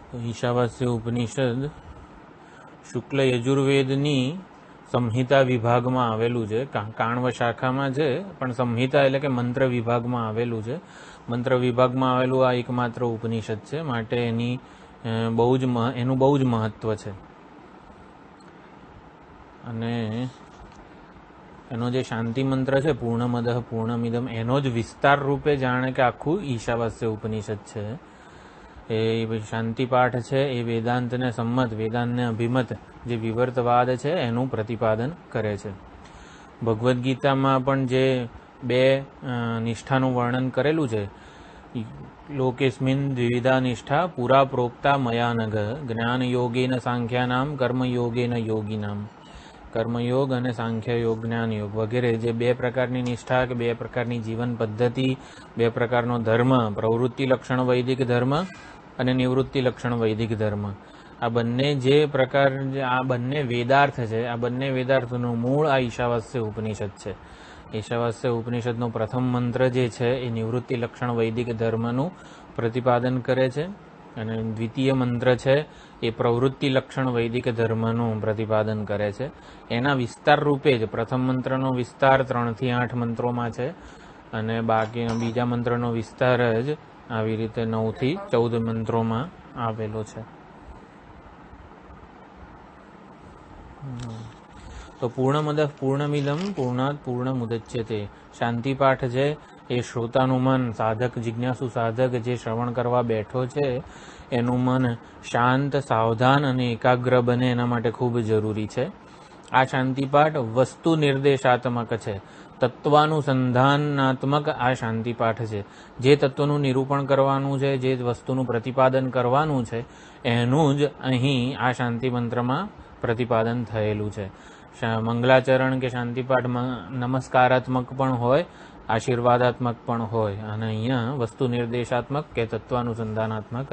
તો ઈશાવાસ્ય ઉપનિષદ શુક્લ યજુર્વેદની સંહિતા વિભાગમાં આવેલું છે. કાણવ શાખામાં છે, પણ સંહિતા એટલે કે મંત્ર વિભાગમાં આવેલું છે. મંત્ર વિભાગમાં આવેલું આ એકમાત્ર ઉપનિષદ છે, માટે એનું બહુ જ મહત્વ છે. અને એનો જે શાંતિ મંત્ર છે પૂર્ણમદઃ પૂર્ણમિદમ, એનો જ વિસ્તાર રૂપે જાણે કે આખું ઈશાવાસ્ય ઉપનિષદ છે. એ શાંતિ પાઠ છે એ વેદાંતને સંમત, વેદાંતને અભિમત જે વિવર્તવાદ છે એનું પ્રતિપાદન કરે છે. ભગવદ્ ગીતામાં પણ જે બે નિષ્ઠાનું વર્ણન કરેલું છે, લોકેસ્મિન દ્વિવિધા નિષ્ઠા પુરા પ્રોક્તા મયાનઘ જ્ઞાન યોગેન સાંખ્યાનામ કર્મયોગેન યોગીનામ. કર્મયોગ અને સાંખ્યયોગ, જ્ઞાનયોગ વગેરે જે બે પ્રકારની નિષ્ઠા કે બે પ્રકારની જીવન પદ્ધતિ, બે પ્રકારનો ધર્મ, પ્રવૃત્તિ લક્ષણ વૈદિક ધર્મ અને નિવૃત્તિ લક્ષણ વૈદિક ધર્મ, આ બંને જે પ્રકાર, આ બંને વેદાર્થ છે, આ બંને વેદાર્થનું મૂળ આ ઈશાવાસ્ય ઉપનિષદ છે. ઈશાવાસ્ય ઉપનિષદનો પ્રથમ મંત્ર જે છે એ નિવૃત્તિ લક્ષણ વૈદિક ધર્મનું પ્રતિપાદન કરે છે, અને દ્વિતીય મંત્ર છે એ પ્રવૃત્તિ લક્ષણ વૈદિક ધર્મનું પ્રતિપાદન કરે છે. એના વિસ્તાર રૂપે જ પ્રથમ મંત્રનો વિસ્તાર 3 થી 8 મંત્રોમાં છે, અને બાકી બીજા મંત્રનો વિસ્તાર જ આવી રીતે 9 થી 14 મંત્રોમાં આવેલો છે. તો પૂર્ણમદઃ પૂર્ણમિદમ પૂર્ણાત પૂર્ણમુદચ્યતે. શાંતિ પાઠ છે એ શ્રોતાનું મન, સાધક, જિજ્ઞાસુ સાધક જે શ્રવણ કરવા બેઠો છે એનું મન શાંત, સાવધાન અને એકાગ્ર બને એના માટે ખૂબ જરૂરી છે. આ શાંતિપાઠ વસ્તુ નિર્દેશાત્મક છે, તત્વાનુસંધાનાત્મક આ શાંતિપાઠ છે. જે તત્વનું નિરૂપણ કરવાનું છે, જે વસ્તુનું પ્રતિપાદન કરવાનું છે એનું જ અહીં આ શાંતિ મંત્રમાં પ્રતિપાદન થયેલું છે. મંગલાચરણ કે શાંતિપાઠ નમસ્કારાત્મક પણ હોય, આશીર્વાદાત્મક પણ હોય, અને અહીંયા વસ્તુ નિર્દેશાત્મક કે તત્વાનુસંધાનાત્મક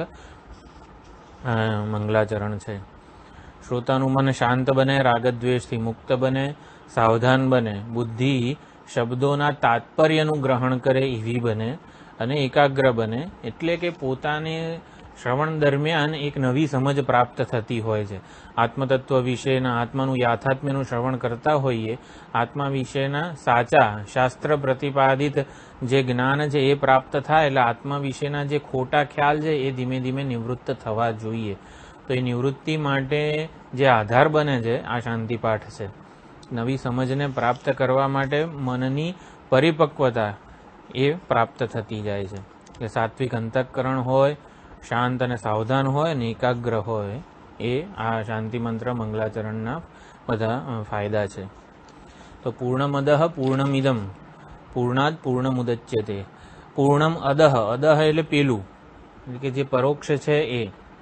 મંગલાચરણ છે. શ્રોતાનું મન શાંત બને, રાગદ્વેષથી મુક્ત બને, સાવધાન બને, બુદ્ધિ શબ્દોના તાત્પર્યનું ગ્રહણ કરે એવી બને, અને એકાગ્ર બને. એટલે કે પોતાને શ્રવણ દરમિયાન એક નવી સમજ પ્રાપ્ત થતી હોય છે. આત્મતત્વ વિશેના, આત્માનું યાથાત્મ્યનું શ્રવણ કરતા હોઈએ, આત્મા વિશેના સાચા શાસ્ત્ર પ્રતિપાદિત જે જ્ઞાન છે એ પ્રાપ્ત થાય, એટલે આત્મા વિશેના જે ખોટા ખ્યાલ છે એ ધીમે ધીમે નિવૃત્ત થવા જોઈએ. તો એ નિવૃત્તિ માટે જે આધાર બને છે આ શાંતિપાઠ છે. નવી સમજને પ્રાપ્ત કરવા માટે મનની પરિપક્વતા એ પ્રાપ્ત થતી જાય છે. કે સાત્વિક અંતઃકરણ હોય, શાંત અને સાવધાન હોય અને એકાગ્ર હોય, એ આ શાંતિ મંત્ર મંગલાચરણના બધા ફાયદા છે. તો પૂર્ણમદઃ પૂર્ણમિદમ પૂર્ણાત પૂર્ણમુદચ્યતે. પૂર્ણમ અદહ, અદહ એટલે પેલું, એટલે કે જે પરોક્ષ છે એ.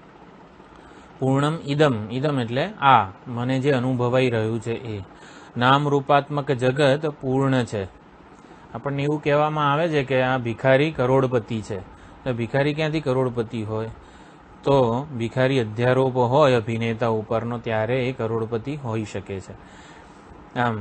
પૂર્ણમ ઇદમ, ઇદમ એટલે આ, મને જે અનુભવાઈ રહ્યું છે એ. નામ રૂપાત્મક જગત પૂર્ણ છે. આપણને એવું કહેવામાં આવે છે કે આ ભિખારી કરોડપતિ છે. તો ભિખારી ક્યાંથી કરોડપતિ હોય? તો ભિખારી અધ્યારોપ હોય અભિનેતા ઉપરનો, ત્યારે એ કરોડપતિ હોઈ શકે છે. આમ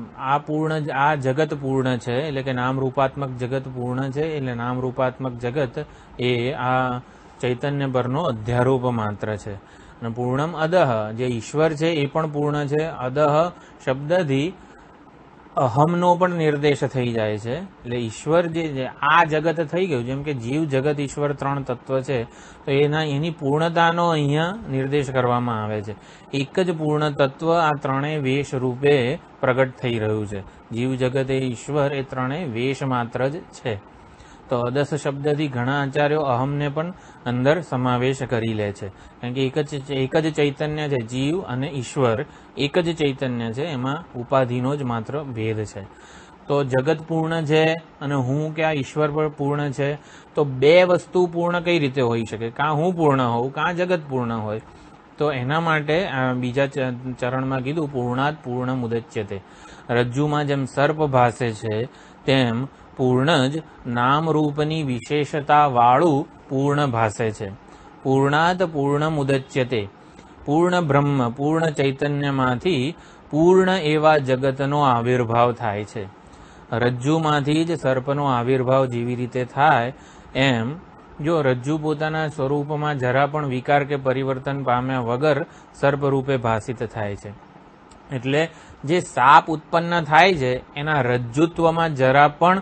આ જગત પૂર્ણ છે, એટલે કે નામ રૂપાત્મક જગત પૂર્ણ છે. એટલે નામ રૂપાત્મક જગત એ આ ચૈતન્ય પરનો અધ્યારોપ માત્ર છે. અને પૂર્ણમ અદહ, જે ઈશ્વર છે એ પણ પૂર્ણ છે. અદહ શબ્દથી અહમનો પણ નિર્દેશ થઈ જાય છે. એટલે ઈશ્વર જે આ જગત થઈ ગયું, જેમ કે જીવ, જગત, ઈશ્વર 3 તત્વ છે, તો એની પૂર્ણતાનો અહીંયા નિર્દેશ કરવામાં આવે છે. એક જ પૂર્ણ તત્વ આ ત્રણેય વેશ રૂપે પ્રગટ થઈ રહ્યું છે. જીવ, જગત એ ઈશ્વર એ ત્રણેય વેશ માત્ર જ છે. તો અદસ શબ્દથી ઘણા આચાર્યો અહમને પણ અંદર સમાવેશ કરી લે છે. કારણ કે એક જ ચૈતન્ય છે, જીવ અને ઈશ્વર એક જ ચૈતન્ય છે, એમાં ઉપાધિનો જ માત્ર ભેદ છે. તો જગત પૂર્ણ છે અને હું કે આ ઈશ્વર પર પૂર્ણ છે, તો બે વસ્તુ પૂર્ણ કઈ રીતે હોઈ શકે? કાં હું પૂર્ણ હોઉં, કાં જગત પૂર્ણ હોય. તો એના માટે બીજા ચરણમાં કીધું પૂર્ણાત પૂર્ણ મુદચ્યતે. રજ્જુમાં જેમ સર્પ ભાસે છે તેમ પૂર્ણ જ નામરૂપની વિશેષતા વાળું પૂર્ણ ભાસે છે. પૂર્ણાત પૂર્ણ મુદચ્યતે. પૂર્ણ બ્રહ્મ, પૂર્ણ ચૈતન્યમાંથી પૂર્ણ એવા જગતનો આવિર્ભાવ થાય છે. રજ્જુમાંથી જ સર્પનો આવિર્ભાવ જેવી રીતે થાય એમ જો રજ્જુ પોતાના સ્વરૂપમાં જરા પણ વિકાર કે પરિવર્તન પામ્યા વગર સર્પ રૂપે ભાસિત થાય છે. એટલે જે સાપ ઉત્પન્ન થાય છે એના રજ્જુત્વમાં જરા પણ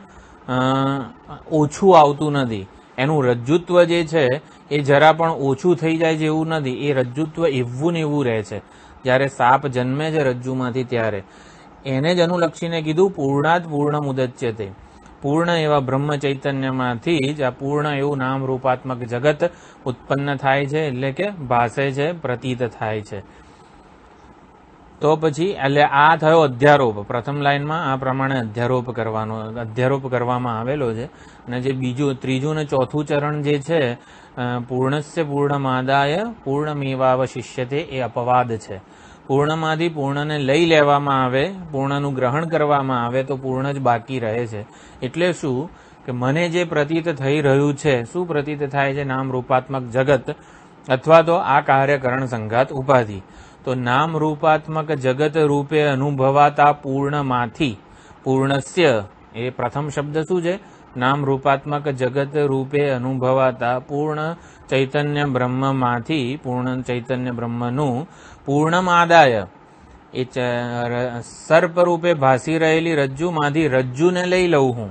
ઓછું આવતું નથી. એનું રજ્જુત્વ જે છે એ જરા પણ ઓછું થઈ જાય છે એવું નથી. એ રજ્જુત્વ એવું ને એવું રહે છે. જ્યારે સાપ જન્મે છે રજ્જુમાંથી ત્યારે એને જ અનુલક્ષીને કીધું પૂર્ણાત પૂર્ણ મુદચ્યતે. પૂર્ણ એવા બ્રહ્મ ચૈતન્યમાંથી જ આ પૂર્ણ એવું નામ રૂપાત્મક જગત ઉત્પન્ન થાય છે, એટલે કે ભાસે છે, પ્રતીત થાય છે. તો પછી એટલે આ થયો અધ્યારોપ. પ્રથમ લાઈનમાં આ પ્રમાણે અધ્યારોપ કરવામાં આવેલો છે. અને જે ત્રીજું ને ચોથું ચરણ જે છે પૂર્ણસ્ય પૂર્ણમાદાય પૂર્ણમેવાવશિષ્યતે એ અપવાદ છે. પૂર્ણમાંથી પૂર્ણને લઈ લેવામાં આવે, પૂર્ણનું ગ્રહણ કરવામાં આવે તો પૂર્ણ જ બાકી રહે છે. એટલે શું કે મને જે પ્રતીત થઈ રહ્યું છે, શું પ્રતીત થાય છે? નામ રૂપાત્મક જગત અથવા તો આ કાર્યકરણ સંઘાત ઉપાધિ. તો નામ રૂપાત્મક જગત રૂપે અનુભવાતા પૂર્ણમાંથી, પૂર્ણસ્ય એ પ્રથમ શબ્દ શું છે? નામ રૂપાત્મક જગત રૂપે અનુભવાતા પૂર્ણ ચૈતન્ય બ્રહ્મમાંથી, પૂર્ણ ચૈતન્ય બ્રહ્મનું પૂર્ણમાદાય એ સર્પ રૂપે ભાસી રહેલી રજ્જુમાંથી રજ્જુને લઈ લઉં હું.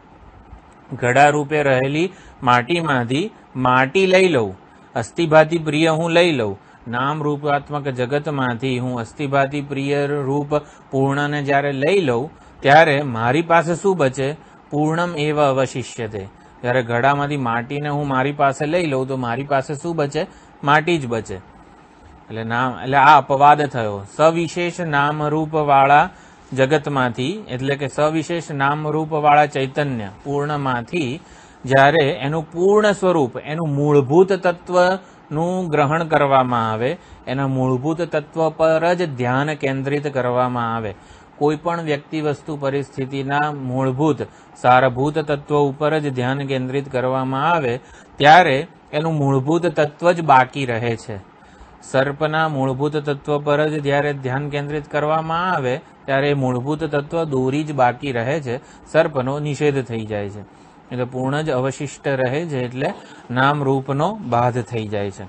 ઘડા રૂપે રહેલી માટીમાંથી માટી લઈ લઉં. અસ્થિભાતિ પ્રિય હું લઈ લઉં. નામ રૂપાત્મક જગતમાંથી હું અસ્થિભાતિ પ્રિય રૂપ પૂર્ણને જ્યારે લઈ લઉં ત્યારે મારી પાસે શું બચે? પૂર્ણમ એવ અવશિષ્યતે. જ્યારે ઘડામાંથી માટીને હું મારી પાસે લઈ લઉં તો મારી પાસે શું બચે? માટી જ બચે. એટલે આ અપવાદ થયો. સવિશેષ નામરૂપ વાળા જગતમાંથી, એટલે કે સવિશેષ નામરૂપ વાળા ચૈતન્ય પૂર્ણમાંથી જ્યારે એનું પૂર્ણ સ્વરૂપ, એનું મૂળભૂત તત્વનું ગ્રહણ કરવામાં આવે, એના મૂળભૂત તત્વ પર જ ધ્યાન કેન્દ્રિત કરવામાં આવે. કોઈ પણ વ્યક્તિ વસ્તુ પરિસ્થિતિના મૂળભૂત સારભૂત તત્વ ઉપર જ ધ્યાન કેન્દ્રિત કરવામાં આવે ત્યારે એનું મૂળભૂત તત્વ જ બાકી રહે છે. સર્પના મૂળભૂત તત્વ પર જ જ્યારે ધ્યાન કેન્દ્રિત કરવામાં આવે ત્યારે મૂળભૂત તત્વ દોરી જ બાકી રહે છે. સર્પનો નિષેધ થઈ જાય છે. એટલે પૂર્ણ જ અવશિષ્ટ રહે છે. એટલે નામ રૂપનો બાધ થઈ જાય છે.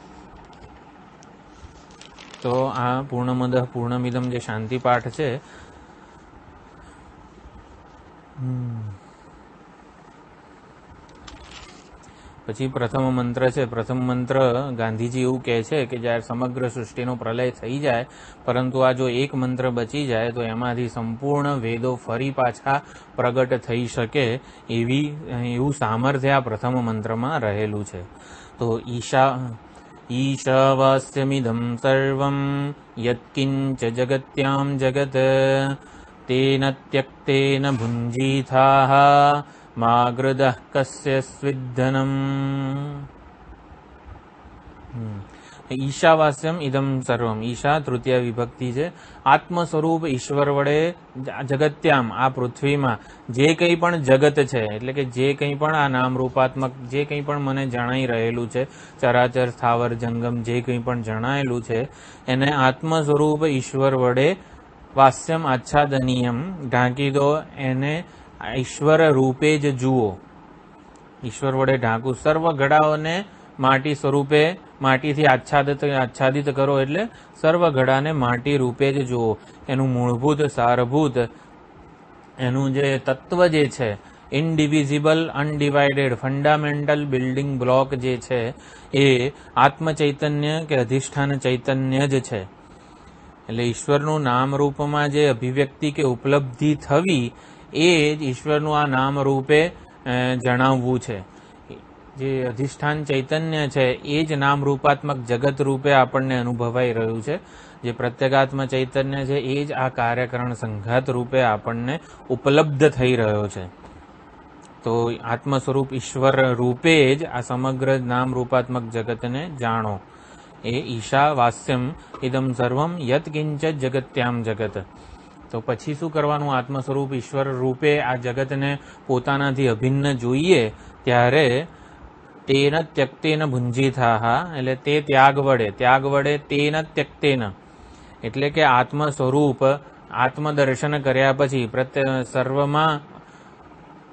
તો આ પૂર્ણમદ પૂર્ણમિદમ જે શાંતિ પાઠ છે પછી પ્રથમ મંત્ર છે. પ્રથમ મંત્ર ગાંધીજી એવું કહે છે કે જ્યારે સમગ્ર સૃષ્ટિનો પ્રલય થઈ જાય પરંતુ આ જો એક મંત્ર બચી જાય તો એમાંથી સંપૂર્ણ વેદો ફરી પાછા પ્રગટ થઈ શકે એવું સામર્થ્ય આ પ્રથમ મંત્રમાં રહેલું છે. તો ઈશાવાસ્યમિદં સર્વં યત્કિંચ જગત્યામ જગત તેન ત્યક્તેન ભુંજીથાઃ માગૃદઃ કસ્ય સ્વિદ્ધનમ. ઈશાવાસ્યમ ઇદમ સર્વમ. ઈશા તૃતીય વિભક્તિ છે. આત્મ સ્વરૂપ ઈશ્વર વડે જગત્યામ આ પૃથ્વીમાં જે કંઈ પણ જગત છે, એટલે કે જે કંઈ પણ આ નામ રૂપાત્મક જે કંઈ પણ મને જણાઈ રહેલું છે, ચરાચર સ્થાવર જંગમ જે કંઈ પણ જણાયેલું છે એને આત્મ સ્વરૂપ ઈશ્વર વડે વાસ્યમ આચ્છાદનીયમ ઢાંકી દો. એને ઈશ્વર રૂપે જ જુઓ. ઈશ્વર વડે ઢાંકું. સર્વ ઘડાઓને માટી સ્વરૂપે માટીથી આચ્છાદિત કરો. એટલે સર્વ ઘડાને માટી રૂપે જ જુઓ. એનું મૂળભૂત સારભૂત એનું જે તત્વ જે છે, indivisible undivided fundamental building block જે છે એ આત્મ ચૈતન્ય કે અધિષ્ઠાન ચૈતન્ય જ છે. એટલે ઈશ્વરનું નામ રૂપમાં જે અભિવ્યક્તિ કે ઉપલબ્ધિ થવી એ જ ઈશ્વરનું આ નામ રૂપે જણાવવું છે. જે અધિષ્ઠાન ચૈતન્ય છે એ જ નામ રૂપાત્મક જગત રૂપે આપણને અનુભવાઈ રહ્યું છે. જે પ્રત્યેગાત્મ ચૈતન્ય છે એ જ આ કાર્યકરણ સંઘાત રૂપે આપણને ઉપલબ્ધ થઈ રહ્યો છે. તો આત્મ સ્વરૂપ ઈશ્વર રૂપે જ આ સમગ્ર નામ રૂપાત્મક જગતને જાણો. એ ઈશા વાસ્યમ ઇદમ સર્વમ યત કિંચ જગત્યામ જગત. તો પછી શું કરવાનું? આત્મ સ્વરૂપ ઈશ્વર રૂપે આ જગતને પોતાનાથી અભિન્ન જોઈએ ત્યારે તેન ત્યક્તેન ભુંજીથાઃ, એટલે તે ત્યાગ વડે તેન ત્યક્તેન, એટલે કે આત્મ સ્વરૂપ આત્મદર્શન કર્યા પછી સર્વમાં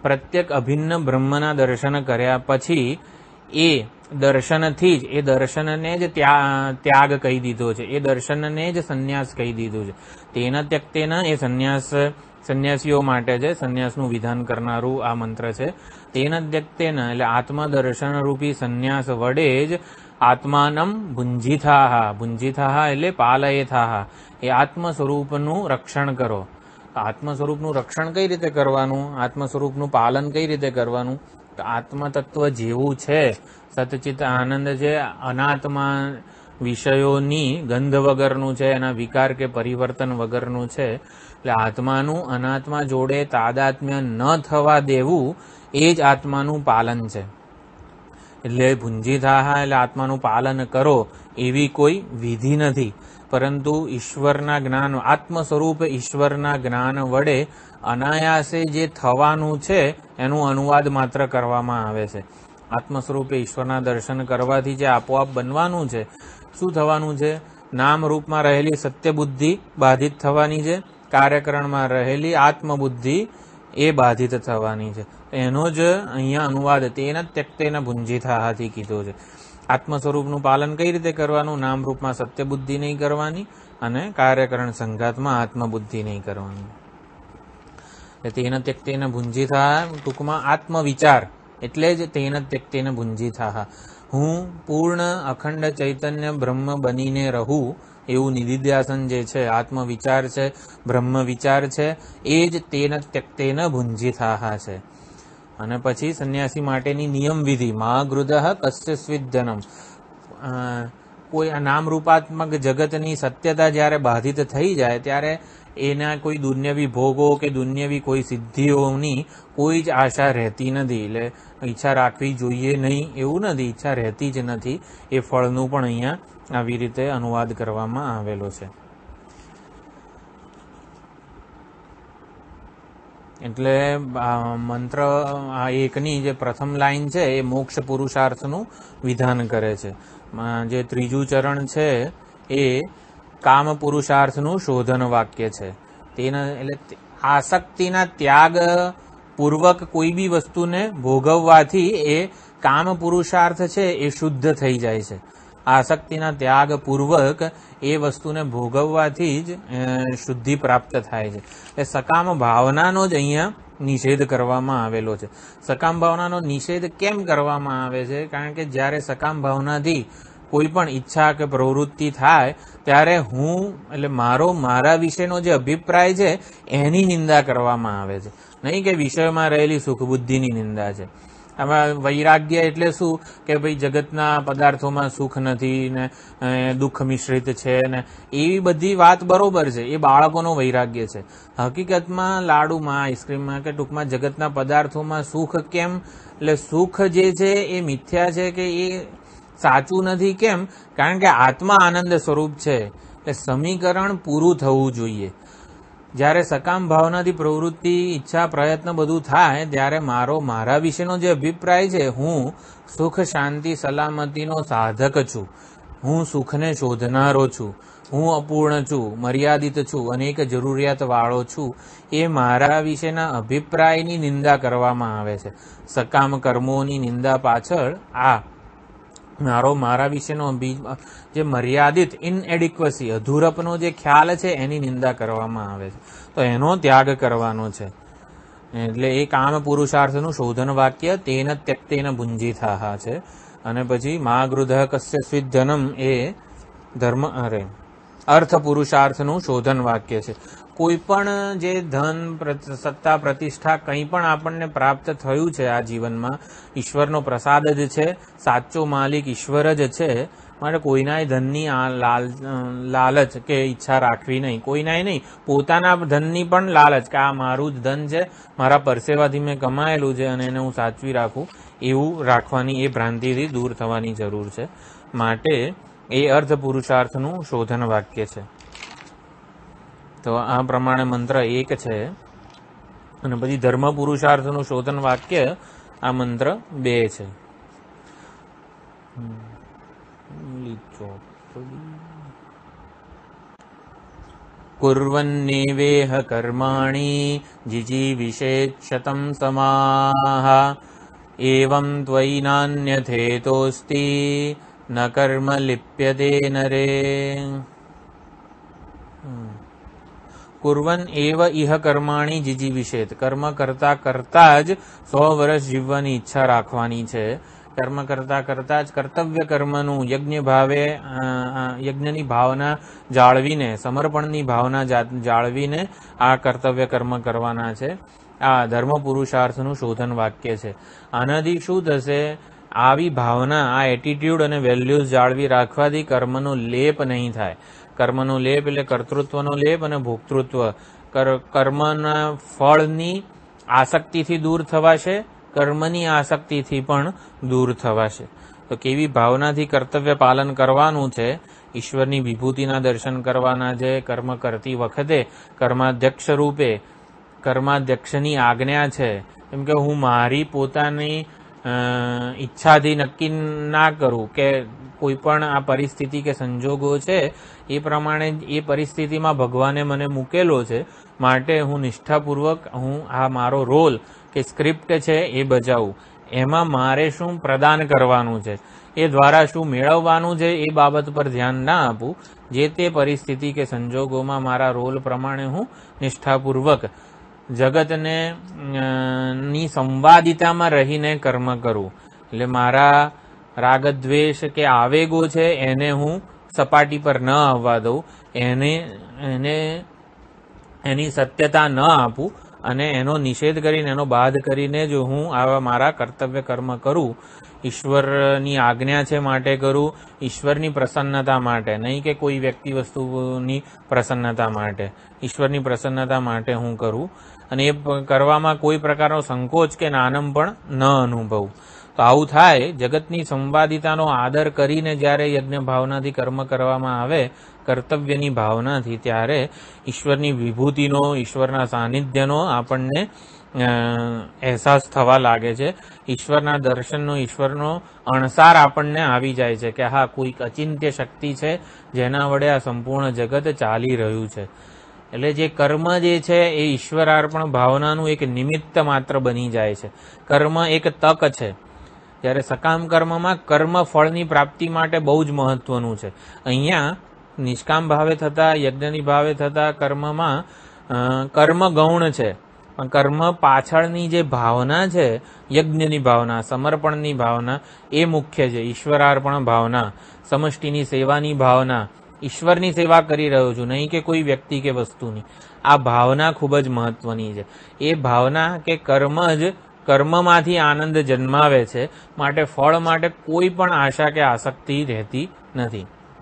પ્રત્યેક અભિન્ન બ્રહ્મના દર્શન કર્યા પછી એ દર્શનથી જ એ દર્શનને જ ત્યાગ કહી દીધો છે, એ દર્શનને જ સંન્યાસ કહી દીધું છે. તેના ત્યક્તેના એ સંન્યાસીઓ માટે છે, સંન્યાસનું વિધાન કરનારું આ મંત્ર છે. તેના ત્યક્તેના એટલે આત્મદર્શન રૂપી સંન્યાસ વડે જ આત્માનમ ભુંજીથાહ એટલે પાલયેથાહ એ આત્મ સ્વરૂપનું રક્ષણ કરો. આત્મ સ્વરૂપનું રક્ષણ કઈ રીતે કરવાનું, આત્મ સ્વરૂપનું પાલન કઈ રીતે કરવાનું? તો આત્મતત્વ જેવું છે, સતચિત આનંદ છે, અનાત્મા વિષયોની ગંધ વગરનું છે, એના વિકાર કે પરિવર્તન વગરનું છે. એટલે આત્માનું અનાત્મા જોડે તાદાત્મ્ય ન થવા દેવું એ જ આત્માનું પાલન છે. એટલે ભુંજીથાહ એટલે આત્માનું પાલન કરો એવી કોઈ વિધિ નથી, પરંતુ ઈશ્વરના જ્ઞાન, આત્મ સ્વરૂપ ઈશ્વરના જ્ઞાન વડે અનાયાસે જે થવાનું છે એનું અનુવાદ માત્ર કરવામાં આવે છે. આત્મ સ્વરૂપે ઈશ્વરના દર્શન કરવાથી જે આપોઆપ બનવાનું છે, શું થવાનું છે? નામ રૂપમાં રહેલી સત્ય બુદ્ધિ બાધિત થવાની છે, કાર્યકરણમાં રહેલી આત્મબુદ્ધિ એ બાધિત થવાની છે. એનો જ અહીંયા અનુવાદ તેના ત્યક્તેના ભુંજીથાહથી કીધો છે. આત્મ સ્વરૂપનું પાલન કઈ રીતે કરવાનું? નામ રૂપમાં સત્ય બુદ્ધિ નહીં કરવાની અને કાર્યકરણ સંઘાતમાં આત્મબુદ્ધિ નહીં કરવાની. તેના ત્યક્તેના ભુંજીથાહ ટૂંકમાં આત્મવિચાર એટલે જ તેના ત્યક્તેના ભુંજીથાહ. હું પૂર્ણ અખંડ ચૈતન્ય બ્રહ્મ બનીને રહું એવું નિધિધ્યાસન જે છે, આત્મવિચાર છે, બ્રહ્મ વિચાર છે, એ જ તેના ત્યક્તેના ભુંજીથાહ છે. અને પછી સંન્યાસી માટેની નિયમ વિધિ મા ગૃદઃ કસ્ય સ્વિદ્ધનમ. કોઈ નામ રૂપાત્મક જગતની સત્યતા જ્યારે બાધિત થઈ જાય ત્યારે એના કોઈ દુન્યવી ભોગો કે દુન્યવી કોઈ સિદ્ધિઓની કોઈ જ આશા રહેતી નથી. એટલે ઈચ્છા રાખવી જોઈએ નહીં એવું નથી, ઈચ્છા રહેતી જ નથી. એ ફળનું પણ અહીંયા આવી રીતે અનુવાદ કરવામાં આવેલો છે. એટલે મંત્ર આ એકની જે પ્રથમ લાઈન છે એ મોક્ષ પુરુષાર્થનું વિધાન કરે છે. જે ત્રીજું ચરણ છે એ કામ પુરુષાર્થનું શોધન વાક્ય છે. તેના એટલે આસક્તિના ત્યાગ પૂર્વક કોઈ બી વસ્તુને ભોગવવાથી એ કામ પુરુષાર્થ છે એ શુદ્ધ થઈ જાય છે. આસક્તિના ત્યાગ પૂર્વક એ વસ્તુને ભોગવવાથી જ શુદ્ધિ પ્રાપ્ત થાય છે. એ સકામ ભાવનાનો જ અહીંયા નિષેધ કરવામાં આવેલો છે. સકામ ભાવનાનો નિષેધ કેમ કરવામાં આવે છે? કારણ કે જ્યારે સકામ ભાવનાથી કોઈ પણ ઈચ્છા કે પ્રવૃત્તિ થાય ત્યારે હું એટલે મારા વિશેનો જે અભિપ્રાય છે એની નિંદા કરવામાં આવે છે, નહીં કે વિષયમાં રહેલી સુખ બુદ્ધિની નિંદા છે. આમાં વૈરાગ્ય એટલે શું કે ભાઈ જગતના પદાર્થોમાં સુખ નથી ને દુઃખ મિશ્રિત છે ને એવી બધી વાત બરોબર છે, એ બાળકોનો વૈરાગ્ય છે. હકીકતમાં લાડુમાં, આઈસ્ક્રીમમાં કે ટૂંકમાં જગતના પદાર્થોમાં સુખ કેમ? એટલે સુખ જે છે એ મિથ્યા છે કે એ સાચું નથી. કેમ? કારણ કે આત્મા આનંદ સ્વરૂપ છે. એટલે સમીકરણ પૂરું થવું જોઈએ. જ્યારે સકામ ભાવનાથી પ્રવૃત્તિ, ઈચ્છા, પ્રયત્ન બધું થાય ત્યારે મારા વિશેનો જે અભિપ્રાય છે, હું સુખ, શાંતિ, સલામતીનો સાધક છું, હું સુખને શોધનારો છું, હું અપૂર્ણ છું, મર્યાદિત છું, અનેક જરૂરિયાત વાળો છું, એ મારા વિશેના અભિપ્રાયની નિંદા કરવામાં આવે છે. સકામ કર્મોની નિંદા પાછળ મારા વિશેનો જે મર્યાદિત ઇનએડિક્વસી, અધૂરપનો જે ખ્યાલ છે એની નિંદા કરવામાં આવે છે. તો એનો ત્યાગ કરવાનો છે. એટલે એ કામ પુરુષાર્થનું શોધન વાક્ય તેન ત્યક્તેન ભુંજીથાહ છે. અને પછી મા ગૃધઃ કસ્ય સ્વિદ્ધનમ એ અર્થ પુરુષાર્થનું શોધન વાક્ય છે. કોઈ પણ જે ધન, સત્તા, પ્રતિષ્ઠા કંઈ પણ આપણને પ્રાપ્ત થયું છે આ જીવનમાં, ઈશ્વરનો પ્રસાદ જ છે, સાચો માલિક ઈશ્વર જ છે. માટે કોઈનાય ધનની લાલચ કે ઈચ્છા રાખવી નહીં. કોઈનાય નહીં, પોતાના ધનની પણ લાલચ કે આ મારું જ ધન છે, મારા પરસેવાથી મેં કમાયેલું છે અને એને હું સાચવી રાખું, એવું રાખવાની એ ભ્રાંતિથી દૂર થવાની જરૂર છે. માટે એ અર્થ પુરુષાર્થનું શોધન વાક્ય છે. તો આ પ્રમાણે મંત્ર 1 છે. અને પછી ધર્મ પુરુષાર્થનું શોધન વાક્ય આ મંત્ર 2 છે. कुर्वन्नेवेह कर्माणि जिजीविषेत् शतं समाः एवं त्वयि नान्यथेतोऽस्ति न कर्म लिप्यते नरे। कुर्वन् एव इह कर्माणि जिजीविषेत्, कर्म करता करता ज 100 વર્ષ જીવવાની ઈચ્છા રાખવાની છે। કર્મ કરતા કરતા જ કર્તવ્ય કર્મનું યજ્ઞની ભાવના જાળવીને, સમર્પણની ભાવના જાળવીને આ કર્તવ્ય કર્મ કરવાના છે। આ ધર્મ પુરુષાર્થનું શોધન વાક્ય છે। આનાથી શું થશે? આવી ભાવના, આ એટીટ્યુડ અને વેલ્યુઝ જાળવી રાખવાથી કર્મનો લેપ નહીં થાય। કર્મનો લેપ એટલે કર્તૃત્વનો લેપ અને ભોક્તૃત્વ। કર્મના ફળની આસક્તિથી દૂર થવાશે, કર્મની આસક્તિથી પણ દૂર થવાશે। તો કેવી ભાવનાથી કર્તવ્ય પાલન કરવાનું છે? ઈશ્વરની વિભૂતિના દર્શન કરવાના છે। કર્મ કરતી વખતે કર્માધ્યક્ષ રૂપે, કર્માધ્યક્ષની આજ્ઞા છે, કેમ કે હું મારી પોતાની ઈચ્છાથી નક્કી ના કરું કે કોઈ પણ આ પરિસ્થિતિ કે સંજોગો છે એ પ્રમાણે એ પરિસ્થિતિમાં ભગવાને મને મૂકેલો છે, માટે હું નિષ્ઠાપૂર્વક હું આ મારો રોલ કે સ્ક્રિપ્ટ છે એ બજાવું। એમાં મારે શું પ્રદાન કરવાનું છે, એ દ્વારા શું મેળવવાનું છે એ બાબત પર ધ્યાન ના આપું। જે તે પરિસ્થિતિ કે સંજોગોમાં મારા રોલ પ્રમાણે હું નિષ્ઠાપૂર્વક જગતને ની સંવાદિતામાં રહીને કર્મ કરું। એટલે મારા રાગદ્વેષ કે આવેગો છે એને હું સપાટી પર ન આવવા દઉં, એની સત્યતા ન આપું અને એનો નિષેધ કરીને, એનો બાધ કરીને જો હું આવા મારા કર્તવ્ય કર્મ કરું, ઈશ્વરની આજ્ઞા છે માટે કરું, ઈશ્વરની પ્રસન્નતા માટે, નહીં કે કોઈ વ્યક્તિ વસ્તુની પ્રસન્નતા માટે, ઈશ્વરની પ્રસન્નતા માટે હું કરું અને એ કરવામાં કોઈ પ્રકારનો સંકોચ કે નાનમ પણ ન અનુભવું। તો આવું થાય, જગતની સંવાદિતાનો આદર કરીને જ્યારે યજ્ઞ ભાવનાથી કર્મ કરવામાં આવે, કર્તવ્યની ભાવનાથી, ત્યારે ઈશ્વરની વિભૂતિનો, ઈશ્વરના સાનિધ્યનો આપણને અહેસાસ થવા લાગે છે। ઈશ્વરના દર્શનનો, ઈશ્વરનો અણસાર આપણને આવી જાય છે કે હા, કોઈક અચિંત્ય શક્તિ છે જેના વડે આ સંપૂર્ણ જગત ચાલી રહ્યું છે। એટલે જે કર્મ જે છે એ ઈશ્વરાર્પણ ભાવનાનું એક નિમિત્ત માત્ર બની જાય છે। કર્મ એક તક છે, જ્યારે સકામ કર્મમાં કર્મ ફળની પ્રાપ્તિ માટે બહુ જ મહત્વનું છે। અહીંયા નિષ્કામ ભાવે થતા, યજ્ઞની ભાવે થતા કર્મમાં કર્મ ગૌણ છે, પણ કર્મ પાછળની જે ભાવના છે, યજ્ઞની ભાવના, સમર્પણની ભાવના, એ મુખ્ય છે। ઈશ્વરાર્પણ ભાવના, સમષ્ટિની સેવાની ભાવના, ઈશ્વરની સેવા કરી રહ્યો છું, નહીં કે કોઈ વ્યક્તિ કે વસ્તુની। આ ભાવના ખૂબ જ મહત્વની છે। એ ભાવના કે કર્મ જ કર્મમાંથી આનંદ જન્માવે છે, માટે ફળ માટે કોઈ પણ આશા કે આસક્તિ રહેતી નથી।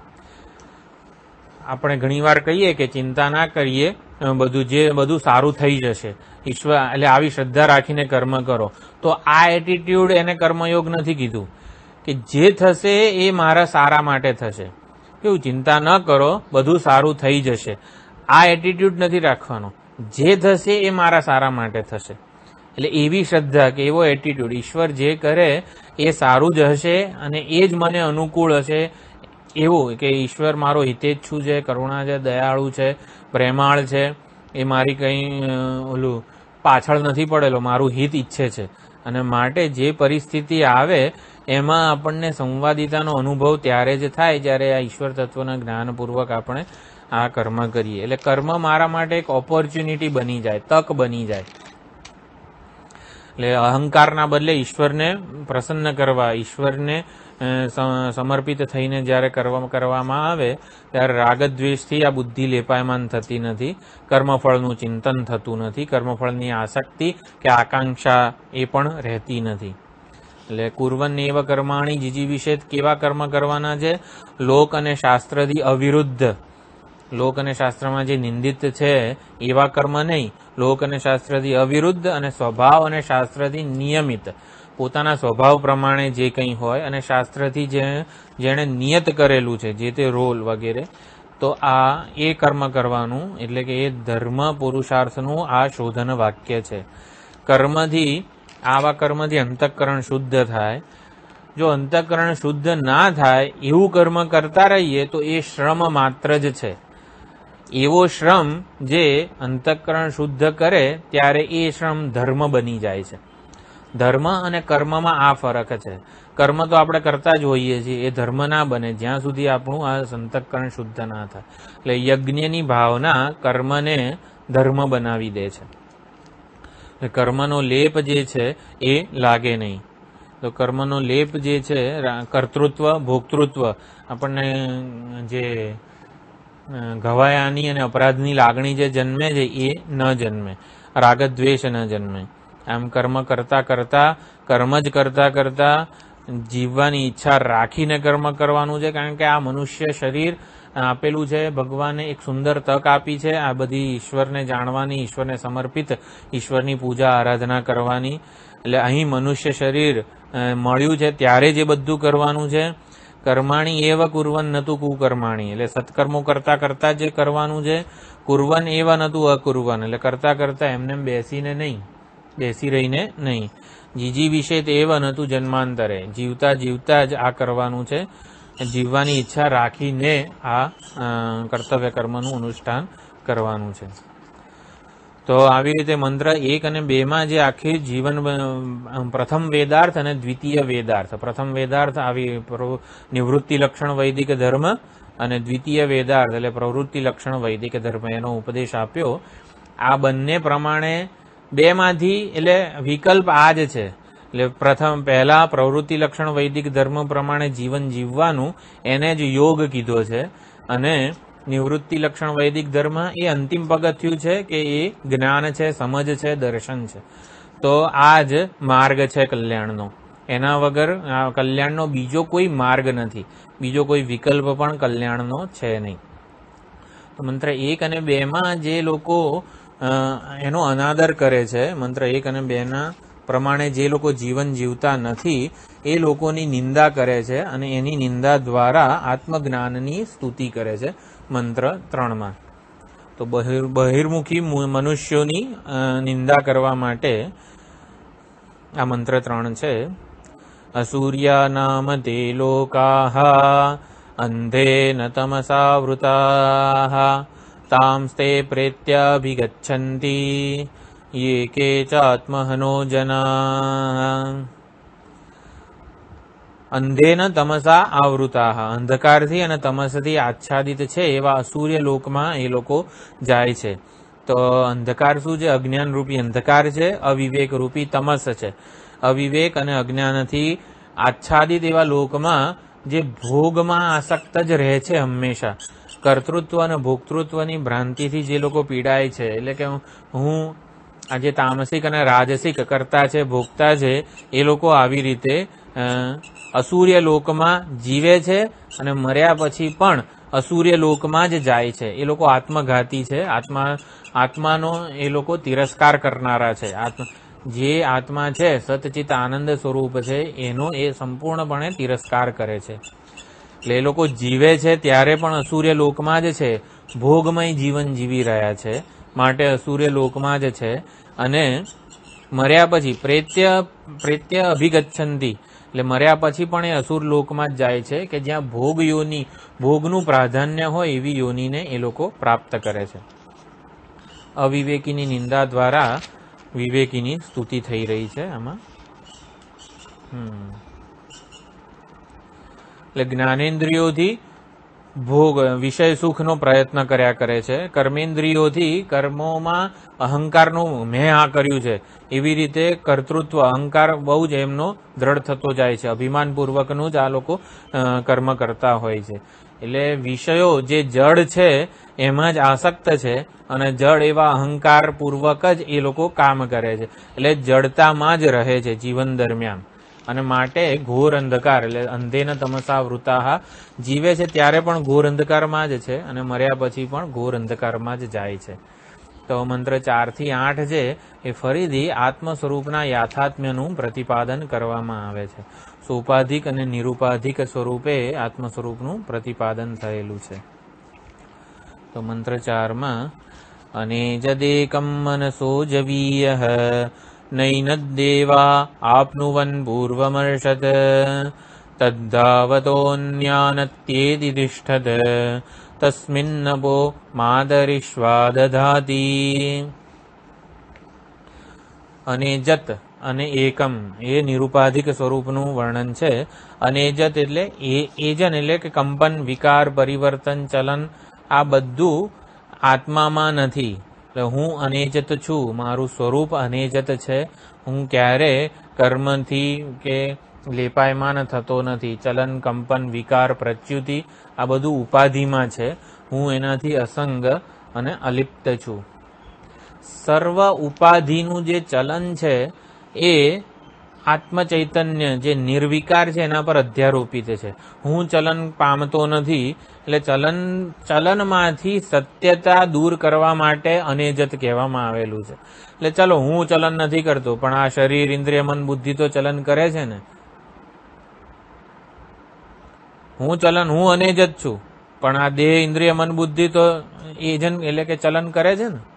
આપણે ઘણીવાર કહીએ કે ચિંતા ના કરીએ, બધું સારું થઈ જશે, ઈશ્વર એટલે આવી શ્રદ્ધા રાખીને કર્મ કરો। તો આ એટીટ્યુડ એને કર્મયોગ નથી કીધું, કે જે થશે એ મારા સારા માટે થશે। કેવું? ચિંતા ન કરો, બધું સારું થઈ જશે, આ એટીટ્યુડ નથી રાખવાનો। જે થશે એ મારા સારા માટે થશે। એટલે એવી શ્રદ્ધા કે એવો એટીટ્યુડ, ઈશ્વર જે કરે એ સારું જ હશે અને એ જ મને અનુકૂળ હશે, એવું કે ઈશ્વર મારો હિતેચ્છુ છે, કરુણા છે, દયાળુ છે, પ્રેમાળ છે, એ મારી કંઈ ઓલું પાછળ નથી પડેલો, મારું હિત ઈચ્છે છે। અને માટે જે પરિસ્થિતિ આવે એમાં આપણને સંવાદિતાનો અનુભવ ત્યારે જ થાય જ્યારે આ ઈશ્વર તત્વના જ્ઞાનપૂર્વક આપણે આ કર્મ કરીએ। એટલે કર્મ મારા માટે એક ઓપોર્ચ્યુનિટી બની જાય, તક બની જાય। એટલે અહંકારના બદલે ઈશ્વરને પ્રસન્ન કરવા, ઈશ્વરને સમર્પિત થઈને જ્યારે કરવામાં આવે ત્યારે રાગદ્વેષથી આ બુદ્ધિ લેપાયમાન થતી નથી, કર્મફળનું ચિંતન થતું નથી, કર્મફળની આસક્તિ કે આકાંક્ષા એ પણ રહેતી નથી। એટલે કુર્વન એવ કર્માણી જીજીવિષેત, કેવા કર્મ કરવાના છે? લોક અને શાસ્ત્રથી અવિરુદ્ધ, લોક અને શાસ્ત્રમાં જે નિંદિત છે એવા કર્મ નહીં, લોક અને શાસ્ત્રથી અવિરુદ્ધ અને સ્વભાવ અને શાસ્ત્રથી નિયમિત, પોતાના સ્વભાવ પ્રમાણે જે કંઈ હોય અને શાસ્ત્રથી જેણે નિયત કરેલું છે જે તે રોલ વગેરે, તો આ એ કર્મ કરવાનું। એટલે કે એ ધર્મ પુરુષાર્થનું આ શોધન વાક્ય છે। કર્મથી, આવા કર્મથી અંતઃકરણ શુદ્ધ થાય। જો અંતઃકરણ શુદ્ધ ના થાય એવું કર્મ કરતા રહીએ તો એ શ્રમ માત્ર જ છે, એવો શ્રમ જે અંતઃકરણ શુદ્ધ કરે ત્યારે એ શ્રમ ધર્મ બની જાય છે. ધર્મ અને કર્મમાં આ ફરક છે. કર્મ તો આપણે કરતા જ હોઈએ છીએ, એ ધર્મ ના બને જ્યાં સુધી આપણું આ અંતઃકરણ શુદ્ધ ના થાય. એટલે યજ્ઞની ભાવના કર્મને ધર્મ બનાવી દે છે. કર્મનો લેપ જે છે એ લાગે નહીં. તો કર્મનો લેપ જે છે, કર્તૃત્વ ભોક્તૃત્વ, આપણને જે ઘવાયાની અને અપરાધની લાગણી જે જન્મે છે એ ન જન્મે, રાગદ્વેષ ન જન્મે. આમ કર્મ કરતા કરતા, કર્મ જ કરતા કરતા જીવવાની ઈચ્છા રાખીને કર્મ કરવાનું છે. કારણ કે આ મનુષ્ય શરીર આપેલું છે, ભગવાને એક સુંદર તક આપી છે આ બધી ઈશ્વરને જાણવાની, ઈશ્વરને સમર્પિત, ઈશ્વરની પૂજા આરાધના કરવાની. એટલે અહીં મનુષ્ય શરીર મળ્યું છે ત્યારે જે બધું કરવાનું છે. કર્માણી એવ કુર્વન નતું કુકર્માણી, એટલે સત્કર્મો કરતા કરતા જે કરવાનું છે. કુર્વન એવ નતું અકુર્વન, એટલે કરતા કરતા એમને બેસીને નહીં, બેસી રહીને નહીં. જીજી વિશે એવ નતું જન્માંતરે, જીવતા જીવતા જ આ કરવાનું છે. જીવવાની ઈચ્છા રાખીને આ કર્તવ્ય કર્મનું અનુષ્ઠાન કરવાનું છે. તો આવી રીતે મંત્ર 1 અને 2 માં જે આખી જીવન, પ્રથમ વેદાર્થ અને દ્વિતીય વેદાર્થ. પ્રથમ વેદાર્થ આવી નિવૃત્તિ લક્ષણ વૈદિક ધર્મ, અને દ્વિતીય વેદાર્થ એટલે પ્રવૃત્તિ લક્ષણ વૈદિક ધર્મ, એનો ઉપદેશ આપ્યો. આ બંને પ્રમાણે 2 માંથી એટલે વિકલ્પ આ જ છે. એટલે પહેલા પ્રવૃત્તિ લક્ષણ વૈદિક ધર્મ પ્રમાણે જીવન જીવવાનું, એને જ યોગ કીધો છે. અને નિવૃત્તિ લક્ષણ વૈદિક ધર્મ એ અંતિમ પગથિયું છે કે એ જ્ઞાન છે, સમજ છે, દર્શન છે. તો આ જ માર્ગ છે કલ્યાણનો. એના વગર કલ્યાણનો બીજો કોઈ માર્ગ નથી, બીજો કોઈ વિકલ્પ પણ કલ્યાણનો છે નહીં. તો મંત્ર 1 અને 2 માં જે લોકો એનો અનાદર કરે છે, મંત્ર 1 અને 2 ના પ્રમાણે જે લોકો જીવન જીવતા નથી એ લોકોની નિંદા કરે છે, અને એની નિંદા દ્વારા આત્મજ્ઞાનની સ્તુતિ કરે છે મંત્ર 3 માં. તો બહિર્મુખી મનુષ્યોની નિંદા કરવા માટે આ મંત્ર 3 છે. અસૂર્યા નામ તે લોકાહ અંધેન તમસાવૃતાઃ તાંસ્તે પ્રેત્યાભિગચ્છન્તિ યે કેચાત્મહનો જનાઃ. અંધેન તમસા આવૃતાઃ, અંધકારથી અને તમસથી આચ્છાદિત છે એવા અસૂર્ય લોકમાં એ લોકો જાય છે. તો અંધકાર શું છે? અજ્ઞાન રૂપી અંધકાર છે, અવિવેક રૂપી તમસ છે. અવિવેક અને અજ્ઞાનથી આચ્છાદિત એવા લોકમાં જે ભોગમાં આસક્ત જ રહે છે હંમેશા, કર્તૃત્વ અને ભોક્તૃત્વની ભ્રાંતિથી જે લોકો પીડાય છે. એટલે કે હું આજે તામસિક અને રાજસિક કરતા છે, ભોગતા છે, એ લોકો આવી રીતે અસૂર્ય લોકમાં જીવે છે અને મર્યા પછી પણ અસૂર્ય લોકમાં જ જાય છે. એ લોકો આત્મઘાતી છે, આત્માનો એ લોકો તિરસ્કાર કરનારા છે. જે આત્મા છે, સતચિત આનંદ સ્વરૂપ છે, એનો એ સંપૂર્ણપણે તિરસ્કાર કરે છે. એટલે એ લોકો જીવે છે ત્યારે પણ અસૂર્ય લોકમાં જ છે, ભોગમય જીવન જીવી રહ્યા છે, માટે અસૂર્ય લોકમાં જ છે. અને મર્યા પછી પ્રેત્ય અભિગચ્છન્તિ, એટલે મર્યા પછી પણ એ અસુર લોકમાં જ જાય છે કે જ્યાં ભોગ યોની, ભોગનું પ્રાધાન્ય હોય એવી યોનીને એ લોકો પ્રાપ્ત કરે છે. અવિવેકીની નિંદા દ્વારા વિવેકીની સ્તુતિ થઈ રહી છે આમાં. એટલે જ્ઞાનેન્દ્રિયોથી ભોગ વિષય સુખનો પ્રયત્ન કર્યા કરે છે, કર્મેન્દ્રિયોથી કર્મોમાં અહંકારનો મેં આ કર્યું છે એવી રીતે કર્તૃત્વ અહંકાર બહુ જ એમનો દ્રઢ થતો જાય છે. અભિમાનપૂર્વકનું જ આ લોકો કર્મ કરતા હોય છે. એટલે વિષયો જે જડ છે એમાં જ આસક્ત છે, અને જડ એવા અહંકાર પૂર્વક જ એ લોકો કામ કરે છે. એટલે જડતામાં જ રહે છે જીવન દરમિયાન, અને માટે ઘોર અંધકાર, એટલે અંધેન તમસા વૃતાઃ, જીવે છે ત્યારે પણ ઘોર અંધકારમાં જ છે, અને મર્યા પછી પણ ઘોર અંધકારમાં જ જાય છે. તો મંત્ર 4 થી 8 છે એ ફરીથી આત્મ સ્વરૂપના યાથાત્મ્યનું પ્રતિપાદન કરવામાં આવે છે. સોપાધિક અને નિરૂપાધિક સ્વરૂપે આત્મ સ્વરૂપનું પ્રતિપાદન થયેલું છે. તો મંત્ર 4 માં અનેજદેકમ મનસો જવીયઃ નૈનદ્દેવા આપનુવન પૂર્વમર્ષત તદ્ધાવતોન્યાનત્યેતિ તિષ્ઠત तस्मिन्नपो मादरिश्वा दधाति। अनेजत અને એકમ એ નિરુપાધિક સ્વરૂપનું વર્ણન છે। અનેજત એટલે એજન એટલે કે કંપન, વિકાર, પરિવર્તન, ચલન, આ બધું આત્મામાં નથી। એટલે હું અનેજત છું, મારું સ્વરૂપ અનેજત છે, હું ક્યારે કર્મથી કે લેપાયમાન થતો નથી। ચલન, કંપન, વિકાર, પ્રચ્યુતિ આ બધું ઉપાધિમાં છે, હું એનાથી અસંગ અને અલિપ્ત છું। સર્વ ઉપાધિનું જે ચલન છે એ આત્મ ચૈતન્ય જે નિર્વિકાર છે એના પર અધ્યારોપિત છે। હું ચલન પામતો નથી, એટલે ચલનમાંથી સત્યતા દૂર કરવા માટે અનેજત કહેવામાં આવેલું છે। એટલે ચલો હું ચલન નથી કરતો, પણ આ શરીર, ઇન્દ્રિય, મન, બુદ્ધિ તો ચલન કરે છે ને। હું અનેજત છું, પણ આ દેહ, ઇન્દ્રિય, મન, બુદ્ધિ તો એજન એટલે કે ચલન કરે છે ને।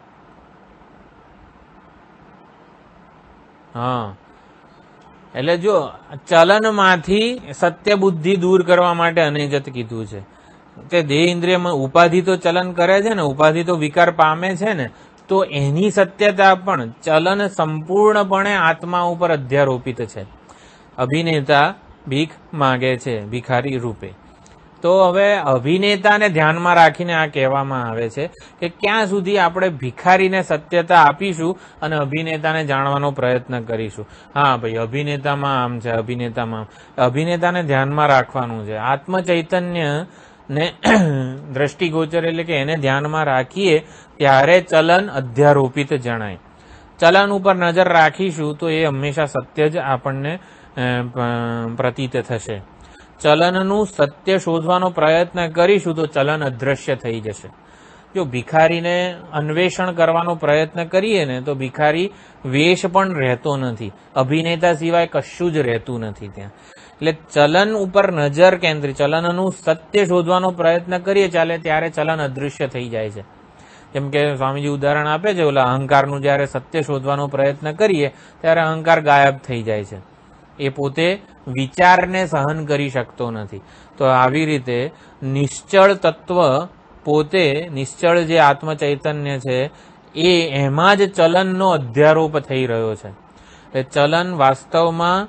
હા, એટલે જો ચલનમાંથી સત્ય બુદ્ધિ દૂર કરવા માટે અનેજત કીધું છે કે દેહ, ઇન્દ્રિયમાં ઉપાધિ તો ચલન કરે છે ને, ઉપાધિ તો વિકાર પામે છે ને, તો એની સત્યતા પણ ચલન સંપૂર્ણપણે આત્મા ઉપર અધ્યારોપિત છે। અભિનેતા ભીખ માગે છે ભિખારી રૂપે, તો હવે અભિનેતાને ધ્યાનમાં રાખીને આ કહેવામાં આવે છે કે ક્યાં સુધી આપણે ભિખારીને સત્યતા આપીશું અને અભિનેતાને જાણવાનો પ્રયત્ન કરીશું। હા ભાઈ, અભિનેતામાં આમ છે, અભિનેતાને ધ્યાનમાં રાખવાનું છે। આત્મ ચૈતન્ય ને દ્રષ્ટિગોચર એટલે કે એને ધ્યાનમાં રાખીએ ત્યારે ચલન અધ્યારોપિત જણાય। ચલન ઉપર નજર રાખીશું તો એ હંમેશા સત્ય જ આપણને પ્રતીત થશે। ચલનનું સત્ય શોધવાનો પ્રયત્ન કરીશું તો ચલન અદ્રશ્ય થઈ જશે। જો ભિખારીને અન્વેષણ કરવાનો પ્રયત્ન કરીએ ને તો ભિખારી વેશ પણ રહેતો નથી, અભિનેતા સિવાય કશું જ રહેતું નથી ત્યાં। એટલે ચલન ઉપર નજર કેન્દ્રિત, ચલનનું સત્ય શોધવાનો પ્રયત્ન કરીએ ત્યારે ચલન અદૃશ્ય થઈ જાય છે। જેમ કે સ્વામીજી ઉદાહરણ આપે છે, ઓલા અહંકારનું જયારે સત્ય શોધવાનો પ્રયત્ન કરીએ ત્યારે અહંકાર ગાયબ થઈ જાય છે, એ પોતે વિચારને સહન કરી શકતો નથી। તો આવી રીતે નિશ્ચળ તત્વ પોતે, નિશ્ચળ જે આત્મ ચૈતન્ય છે એ એમાં જ ચલનનો અધ્યારોપ થઈ રહ્યો છે। ચલન વાસ્તવમાં,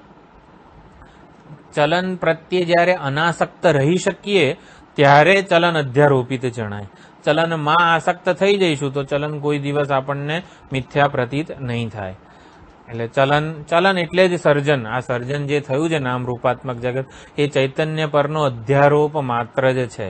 ચલન પ્રત્યે જ્યારે અનાસક્ત રહી શકીએ ત્યારે ચલન અધ્યારોપિત જણાય। ચલનમાં આસક્ત થઈ જઈશું તો ચલન કોઈ દિવસ આપણને મિથ્યા પ્રતીત નહીં થાય। એટલે ચલન એટલે જ સર્જન, આ સર્જન જે થયું છે નામ રૂપાત્મક જગત એ ચૈતન્ય પરનો અધ્યારોપ માત્ર જ છે।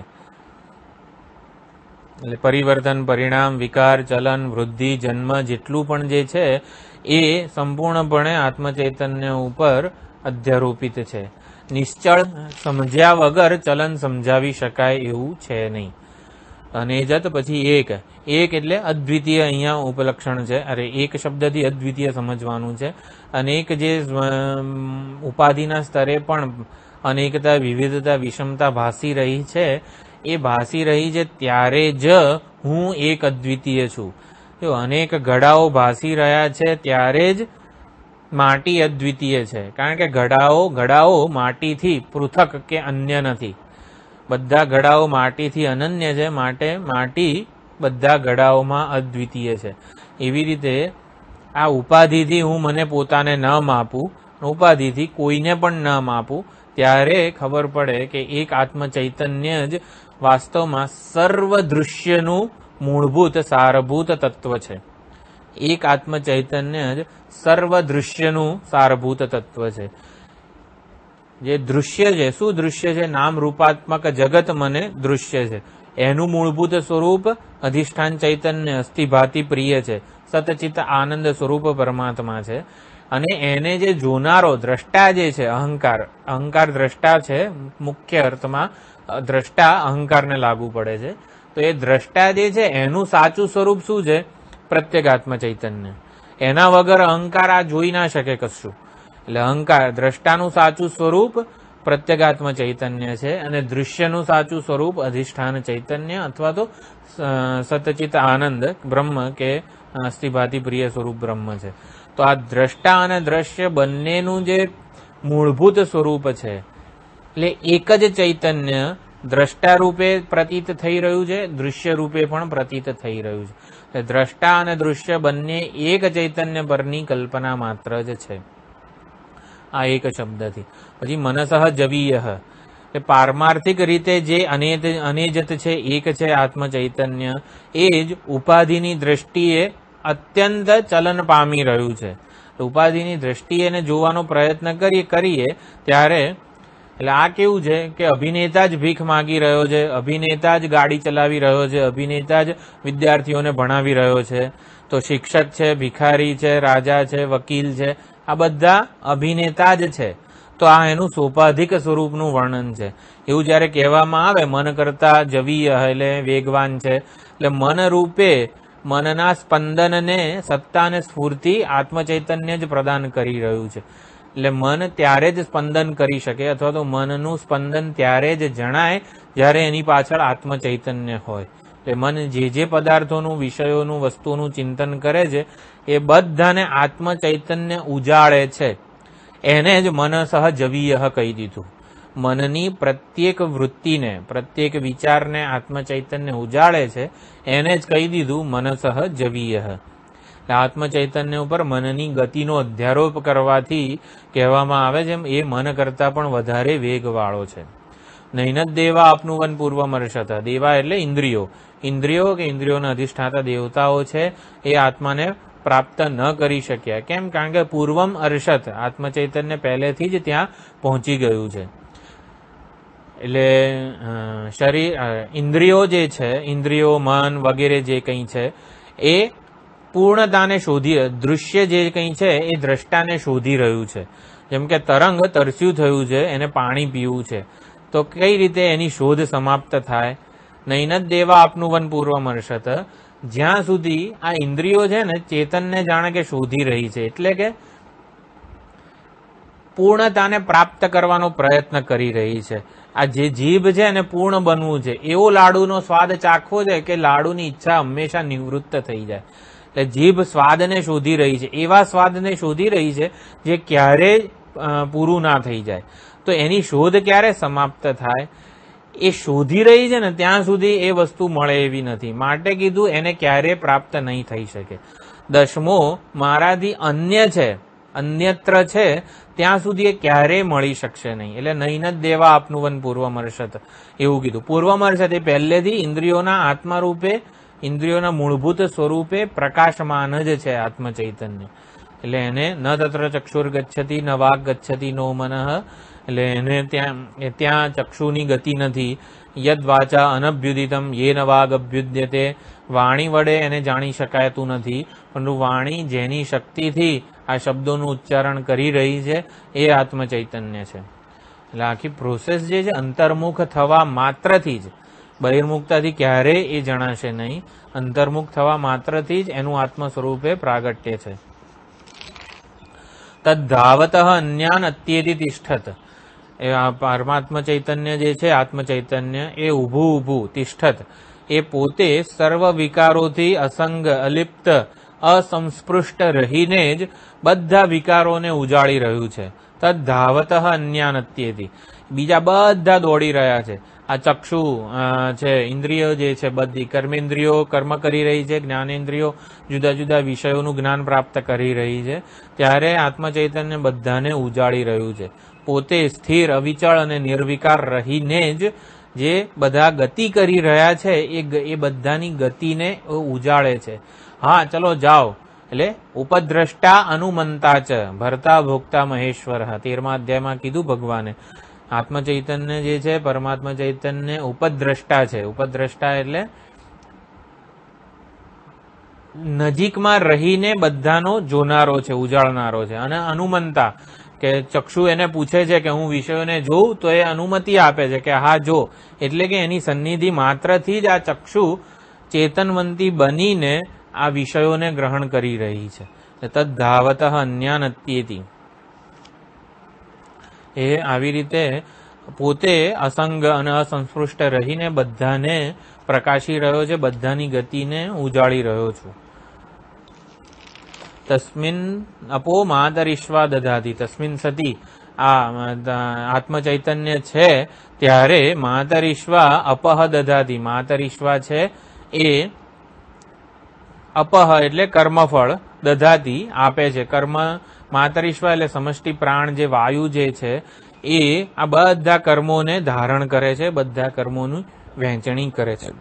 એટલે પરિવર્તન, પરિણામ, વિકાર, ચલન, વૃદ્ધિ, જન્મ જેટલું પણ જે છે એ સંપૂર્ણપણે આત્મ ચૈતન્ય ઉપર અધ્યારોપિત છે। નિશ્ચળ સમજ્યા વગર ચલન સમજાવી શકાય એવું છે નહીં। અનેજત પછી એક એટલે અદ્વિતીય, અહીંયા ઉપલક્ષણ છે, અરે એક શબ્દથી અદ્વિતીય સમજવાનું છે। અનેક જે ઉપાધિના સ્તરે પણ અનેકતા, વિવિધતા, વિષમતા ભાસી રહી છે, એ ભાસી રહી છે ત્યારે જ હું એક અદ્વિતીય છું। જો અનેક ઘડાઓ ભાસી રહ્યા છે ત્યારે જ માટી અદ્વિતીય છે, કારણ કે ઘડાઓ માટીથી પૃથક કે અન્ય નથી, બધા ઘડાઓ માટીથી અનન્ય છે, માટે માટી બધા ઘડાઓમાં અદ્વિતીય છે। એવી રીતે આ ઉપાધિથી હું મને પોતાને ન માપું, ઉપાધિથી કોઈને પણ ન માપું, ત્યારે ખબર પડે કે એક આત્મ ચૈતન્ય જ વાસ્તવમાં સર્વ દૃશ્યનું મૂળભૂત સારભૂત તત્વ છે। એક આત્મ ચૈતન્ય જ સર્વ દૃશ્યનું સારભૂત તત્વ છે। જે દૃશ્ય છે, શું દૃશ્ય છે? નામ રૂપાત્મક જગત મને દૃશ્ય છે, એનું મૂળભૂત સ્વરૂપ અધિષ્ઠાન ચૈતન્ય અસ્થિભાતિ પ્રિય છે, સતચિત આનંદ સ્વરૂપ પરમાત્મા છે। અને એને જે જોનારો દ્રષ્ટા જે છે અહંકાર દ્રષ્ટા છે, મુખ્ય અર્થમાં દ્રષ્ટા અહંકારને લાગુ પડે છે, તો એ દ્રષ્ટા જે છે એનું સાચું સ્વરૂપ શું છે? પ્રત્યેગાત્મ ચૈતન્ય। એના વગર અહંકાર આ જોઈ ના શકે કશું। એટલે અહંકાર દ્રષ્ટાનું સાચું સ્વરૂપ પ્રત્યેગાત્મ ચૈતન્ય છે અને દૃશ્યનું સાચું સ્વરૂપ અધિષ્ઠાન ચૈતન્ય અથવા તો સતચિત આનંદ બ્રહ્મ કે અસ્થિભાતિ પ્રિય સ્વરૂપ બ્રહ્મ છે। તો આ દ્રષ્ટા અને દ્રશ્ય બંનેનું જે મૂળભૂત સ્વરૂપ છે, એટલે એક જ ચૈતન્ય દ્રષ્ટા રૂપે પ્રતીત થઈ રહ્યું છે, દૃશ્ય રૂપે પણ પ્રતીત થઈ રહ્યું છે. દ્રષ્ટા અને દૃશ્ય બંને એક ચૈતન્ય પરની કલ્પના માત્ર જ છે આ એક શબ્દથી. પછી મનસઃ જવીય, એ પારમાર્થિક રીતે જે અનેજત છે, એક છે આત્મ ચૈતન્ય, એ જ ઉપાધિની દ્રષ્ટિએ અત્યંત ચલન પામી રહ્યું છે. ઉપાધિની દ્રષ્ટિએ એને જોવાનો પ્રયત્ન કરીએ ત્યારે, એટલે આ કેવું છે કે અભિનેતા જ ભીખ માગી રહ્યો છે, અભિનેતા જ ગાડી ચલાવી રહ્યો છે, અભિનેતા જ વિદ્યાર્થીઓને ભણાવી રહ્યો છે, તો શિક્ષક છે, ભિખારી છે, રાજા છે, વકીલ છે, આ બધા અભિનેતા જ છે. તો આ એનું સોપાધિક સ્વરૂપનું વર્ણન છે. એવું જયારે કહેવામાં આવે મન કરતા જવીય એટલે વેગવાન છે, એટલે મન રૂપે મનના સ્પંદનને સત્તા અને સ્ફૂર્તિ આત્મચૈતન્ય જ પ્રદાન કરી રહ્યું છે. એટલે મન ત્યારે જ સ્પંદન કરી શકે, અથવા તો મનનું સ્પંદન ત્યારે જ જણાય જ્યારે એની પાછળ આત્મચૈતન્ય હોય. એટલે મન જે પદાર્થોનું, વિષયોનું, વસ્તુનું ચિંતન કરે છે એ બધાને આત્મચૈતન્ય ઉજાળે છે. એને જ મનસઃ જવીય કહી દીધું. મનની પ્રત્યેક વૃત્તિને, પ્રત્યેક વિચારને આત્મચૈતન્ય ઉજાળે છે, એને જ કહી દીધું મનસઃ જવીય. આત્મચૈતન્ય ઉપર મનની ગતિનો અધ્યારોપ કરવાથી કહેવામાં આવે છે એ મન કરતા પણ વધારે વેગવાળો છે. નૈનદ દેવા આપનુવન પૂર્વમર્ષત, દેવા એટલે ઇન્દ્રિયો, ઇન્દ્રિયો કે ઇન્દ્રિયોના અધિષ્ઠાતા દેવતાઓ છે એ આત્માને પ્રાપ્ત ન કરી શક્યા. કેમ? કારણ કે પૂર્વમ અર્ષત, આત્મચૈતન્ય પહેલેથી જ ત્યાં પહોંચી ગયું છે. એટલે શરીર, ઇન્દ્રિયો જે છે, ઇન્દ્રિયો, મન વગેરે જે કંઈ છે એ પૂર્ણતાને શોધી, દૃશ્ય જે કંઈ છે એ દ્રષ્ટાને શોધી રહ્યું છે. જેમ કે તરંગ તરસ્યું થયું છે, એને પાણી પીવું છે, તો કઈ રીતે એની શોધ સમાપ્ત થાય? નૈનદ દેવા આપનુવન પૂર્વમર્ષત, જ્યાં સુધી આ ઇન્દ્રિયો છે ને ચેતનને જાણે કે શોધી રહી છે, એટલે કે પૂર્ણતાને પ્રાપ્ત કરવાનો પ્રયત્ન કરી રહી છે. આ જે જીભ છે એને પૂર્ણ બનવું છે, એવો લાડુનો સ્વાદ ચાખવો છે કે લાડુની ઈચ્છા હંમેશા નિવૃત્ત થઈ જાય. એટલે જીભ સ્વાદને શોધી રહી છે, એવા સ્વાદને શોધી રહી છે જે ક્યારેય પૂરું ના થઈ જાય. તો એની શોધ ક્યારે સમાપ્ત થાય? એ શોધી રહી છે ને ત્યાં સુધી એ વસ્તુ મળે એવી નથી, માટે કીધું એને ક્યારે પ્રાપ્ત નહીં થઈ શકે. દશમો મારાથી અન્ય છે, અન્યત્ર છે, ત્યાં સુધી એ ક્યારેય મળી શકશે નહીં. એટલે નૈનદ દેવા આપનુવન પૂર્વમર્ષત એવું કીધું. પૂર્વમર્ષત એ પહેલેથી ઇન્દ્રિયોના આત્મા રૂપે, ઇન્દ્રિયોના મૂળભૂત સ્વરૂપે પ્રકાશમાન જ છે આત્મચૈતન્ય. એટલે એને ન તત્ર ચક્ષુર ગચ્છતિ ન વાગ ગચ્છતિ નો મનઃ, એટલે એને ત્યાં ચક્ષુની ગતિ નથી. યદ વાચા અનભ્યુદિતમ યેન વાગ અભ્યુદ્યતે, વાણી વડે એને જાણી શકાયતું નથી, પરંતુ વાણી જેની શક્તિથી આ શબ્દોનું ઉચ્ચારણ કરી રહી છે એ આત્મચૈતન્ય છે. એટલે આખી પ્રોસેસ જે છે અંતર્મુખ થવા માત્રથી જ, બહિર્મુખતાથી ક્યારેય એ જણાશે નહીં, અંતર્મુખ થવા માત્રથી જ એનું આત્મ સ્વરૂપે પ્રાગટ્ય છે. તદ્ધાવત અન્યાન અત્યેતિ તિષ્ઠત, એ પરમાત્મા ચૈતન્ય જે છે, આત્મચૈતન્ય એ ઊભું તિષ્ઠત, એ પોતે સર્વ વિકારોથી અસંગ, અલિપ્ત, અસંસ્પૃષ્ટ રહીને જ બધા વિકારોને ઉજાળી રહ્યું છે. તદ્ધાવત અન્યાન અત્યેતિ, બીજા બધા દોડી રહ્યા છે. આ ચક્ષુ છે, ઇન્દ્રિયો જે છે બધી, કર્મેન્દ્રિયો કર્મ કરી રહી છે, જ્ઞાનેન્દ્રિયો જુદા જુદા વિષયોનું જ્ઞાન પ્રાપ્ત કરી રહી છે, ત્યારે આત્મચૈતન્ય બધાને ઉજાળી રહ્યું છે. પોતે સ્થિર, અવિચળ અને નિર્વિકાર રહીને જ જે બધા ગતિ કરી રહ્યા છે એ બધાની ગતિને ઉજાળે છે. હા ચલો જાઓ, એટલે ઉપદ્રષ્ટા અનુમંતા ચ ભરતા ભોગતા મહેશ્વર, 13મા અધ્યાયમાં કીધું ભગવાને. આત્મચૈતન્ય જે છે, પરમાત્મા ચૈતન્ય ઉપદ્રષ્ટા છે. ઉપદ્રષ્ટા એટલે નજીકમાં રહીને બધાનો જોનારો છે, ઉજાળનારો છે. અને અનુમંતા કે ચક્ષુ એને પૂછે છે કે હું વિષયોને જોઉં, તો એ અનુમતિ આપે છે કે હા જો, એટલે કે એની સન્નિધિ માત્રથી જ આ ચક્ષુ ચેતનવંતી બનીને આ વિષયોને ગ્રહણ કરી રહી છે. તદ્ધાવત અન્યાન અત્યેતિ, એ આવી રીતે પોતે અસંગ અને અસંસ્પૃષ્ટ રહીને બધાને પ્રકાશી રહ્યો છે, બધાની ગતિને ઉજાળી રહ્યો છું. તસ્મિન અપો માતરિશ્વા દધાતી, તસ્મિન સતી, આ આત્મ ચૈતન્ય છે ત્યારે માતરીશ્વા અપહ દધાતી. માતરીશ્વા છે એ અપહ એટલે કર્મફળ, દધાતી આપે છે. કર્મ માતરીશ્વા એટલે સમષ્ટિ પ્રાણ જે વાયુ જે છે એ આ બધા કર્મોને ધારણ કરે છે, બધા કર્મોની વહેંચણી કરે છે.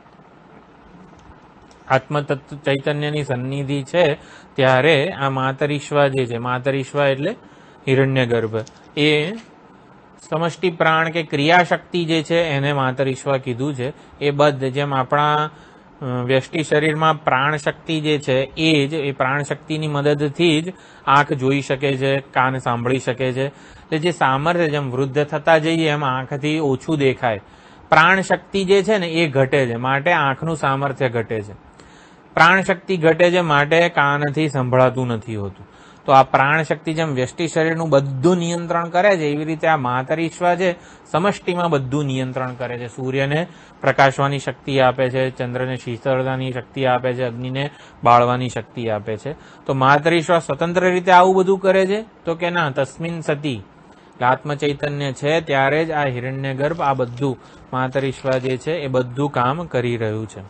આત્મ ચૈતન્યની સન્નિધિ છે ત્યારે આ માતરીશ્વા જે છે, માતરીશ્વા એટલે હિરણ્યગર્ભ, એ સમષ્ટિ પ્રાણ કે ક્રિયાશક્તિ જે છે એને માતરીશ્વા કીધું છે. એ બધ જેમ આપણા વ્યષ્ટિ શરીરમાં પ્રાણ શક્તિ જે છે એ પ્રાણ શક્તિની મદદથી જ આંખ જોઈ શકે છે, કાન સાંભળી શકે છે. એટલે જે સામર્થ્ય જેમ વૃદ્ધ થતા જઈએ એમ આંખથી ઓછું દેખાય, પ્રાણ શક્તિ જે છે ને એ ઘટે છે, માટે આંખનું સામર્થ્ય ઘટે છે. પ્રાણ શક્તિ ઘટે છે માટે કાનથી સંભળાતું નથી હોતું. તો આ પ્રાણ શક્તિ જેમ વ્યષ્ટિ શરીરનું બધું નિયંત્રણ કરે છે એવી રીતે આ માતરીશ્વા છે સમષ્ટિમાં બધું નિયંત્રણ કરે છે. સૂર્યને પ્રકાશવાની શક્તિ આપે છે, ચંદ્રને શીતળતાની શક્તિ આપે છે, અગ્નિને બાળવાની શક્તિ આપે છે. તો માતરીશ્વા સ્વતંત્ર રીતે આવું બધું કરે છે તો કે ના, તસ્મિન સતી આત્મ ચૈતન્ય છે ત્યારે જ આ હિરણ્યગર્ભ આ બધું માતરીશ્વા જે છે એ બધું કામ કરી રહ્યું છે.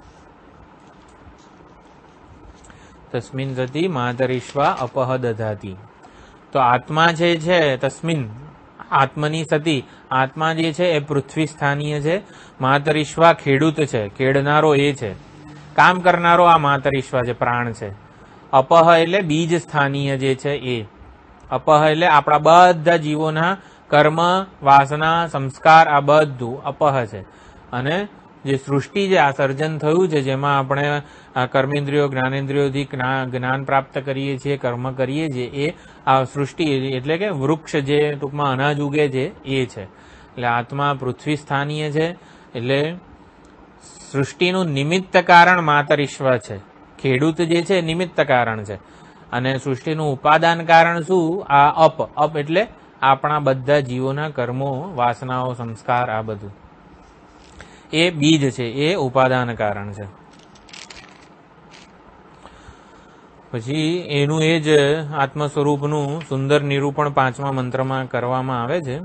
તસ્મિન સતી માતરીશ્વા અપહ દધાતી. તો આત્મા જે છે તસ્મિન આત્મની સતી, આત્મા જે છે એ પૃથ્વી સ્થાનીય છે, માતરીશ્વા ખેડૂત છે, ખેડનારો એ છે, કામ કરનારો આ માતરીશ્વા છે, પ્રાણ છે. અપહ એટલે બીજ સ્થાનીય જે છે એ. અપહ એટલે આપણા બધા જીવોના કર્મ, વાસના, સંસ્કાર આ બધું અપહ છે. અને જે સૃષ્ટિ જે આ સર્જન થયું છે જેમાં આપણે કર્મેન્દ્રિયો જ્ઞાનેન્દ્રિયોથી જ્ઞાન પ્રાપ્ત કરીએ છીએ, કર્મ કરીએ છીએ, એ આ સૃષ્ટિ એટલે કે વૃક્ષ જે ટૂંકમાં અનાજ ઉગે છે એ છે. એટલે આત્મા પૃથ્વી સ્થાનીય છે, એટલે સૃષ્ટિનું નિમિત્ત કારણ માતરીશ્વા છે. ખેડૂત જે છે નિમિત્ત કારણ છે અને સૃષ્ટિનું ઉપાદાન કારણ શું? આ અપ એટલે આપણા બધા જીવોના કર્મો, વાસનાઓ, સંસ્કાર આ બધું એ બીજ છે, એ ઉપાદાન કારણ છે. પછી એનું એ જ આત્મ સ્વરૂપનું સુંદર નિરૂપણ 5મા મંત્રમાં કરવામાં આવે છે.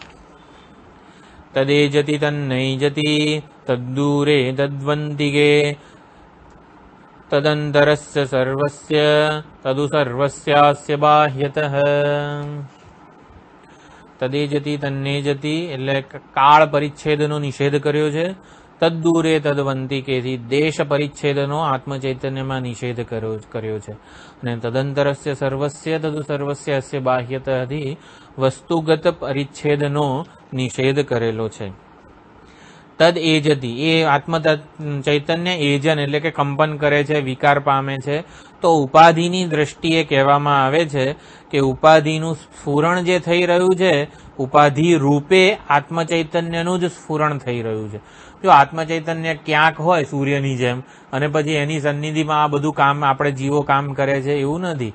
તદેજતિ તન્નૈજતિ તદ્દૂરે તદ્વંતિકે તદંતરસ્ય સર્વસ્ય તદુ સર્વસ્યાસ્ય બાહ્યતઃ. તદેજતિ તન્નેજતિ એટલે કાળ પરિચ્છેદનો નિષેધ કર્યો છે. તદ્દૂરે તદ્વંતિકેથી દેશ પરિચ્છેદનો આત્મચૈતન્યમાં નિષેધ કર્યો છે. અને તદંતરસ્ય સર્વસ્ય તદુ સર્વસ્ય અસ્ય બાહ્યતઃથી વસ્તુગત પરિચ્છેદનો નિષેધ કરેલો છે. તદ એજતિ એ આત્મ ચૈતન્ય એજન એટલે કે કંપન કરે છે, વિકાર પામે છે. તો ઉપાધિની દ્રષ્ટિએ કહેવામાં આવે છે કે ઉપાધિનું સ્ફુરણ જે થઈ રહ્યું છે, ઉપાધિ રૂપે આત્મ ચૈતન્યનું જ સ્ફુરણ થઈ રહ્યું છે. જો આત્મ ચૈતન્ય ક્યાંક હોય સૂર્યની જેમ અને પછી એની સન્નિધિમાં આ બધું કામ આપણે જીવો કામ કરે છે એવું નથી.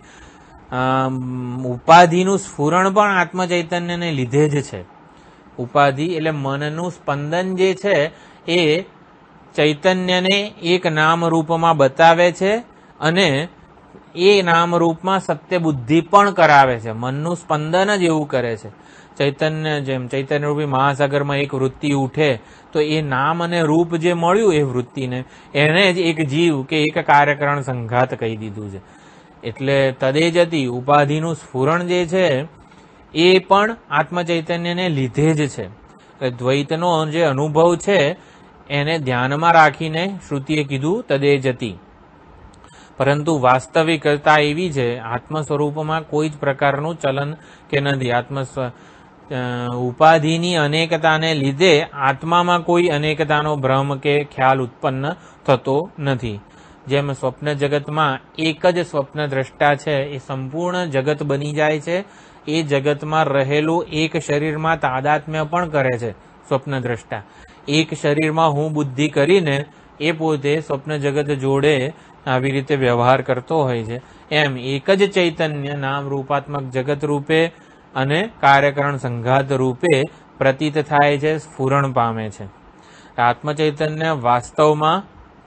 ઉપાધિનું સ્ફુરણ પણ આત્મ ચૈતન્યને લીધે જ છે. ઉપાધિ એટલે મનનું સ્પંદન જે છે એ ચૈતન્યને એક નામ રૂપમાં બતાવે છે અને એ નામ રૂપમાં સત્ય બુદ્ધિ પણ કરાવે છે. મનનું સ્પંદન જ એવું કરે છે. ચૈતન્ય જેમ ચૈતન્ય રૂપી મહાસાગરમાં એક વૃત્તિ ઉઠે તો એ નામ અને રૂપ જે મળ્યું એ વૃત્તિને, એને જ એક જીવ કે એક કાર્યકરણ સંઘાત કહી દીધું છે. એટલે તદેજતિ ઉપાધિનું સ્ફુરણ જે છે એ પણ આત્મચૈતન્યને લીધે જ છે. દ્વૈતનો જે અનુભવ છે એને ધ્યાનમાં રાખીને શ્રુતિએ કીધું તદેજતિ. પરંતુ વાસ્તવિકતા એવી છે આત્મ સ્વરૂપમાં કોઈ જ પ્રકારનું ચલન કે નથી. ઉપાધિની અનેકતાને લીધે આત્મામાં કોઈ અનેકતાનો ભ્રમ કે ખ્યાલ ઉત્પન્ન થતો નથી. જેમ સ્વપ્ન જગતમાં એક જ સ્વપ્ન દ્રષ્ટા છે એ સંપૂર્ણ જગત બની જાય છે, એ જગતમાં રહેલું એક શરીરમાં તાદાત્મ્ય પણ કરે છે સ્વપ્ન દ્રષ્ટા. એક શરીરમાં હું બુદ્ધિ કરીને એ પોતે સ્વપ્ન જગત જોડે આવી રીતે વ્યવહાર કરતો હોય છે. એમ એક જ ચૈતન્ય નામ રૂપાત્મક જગત રૂપે અને કાર્યકરણ સંઘાત રૂપે પ્રતીત થાય છે, સ્ફુરણ પામે છે. આત્મચૈતન્ય વાસ્તવમાં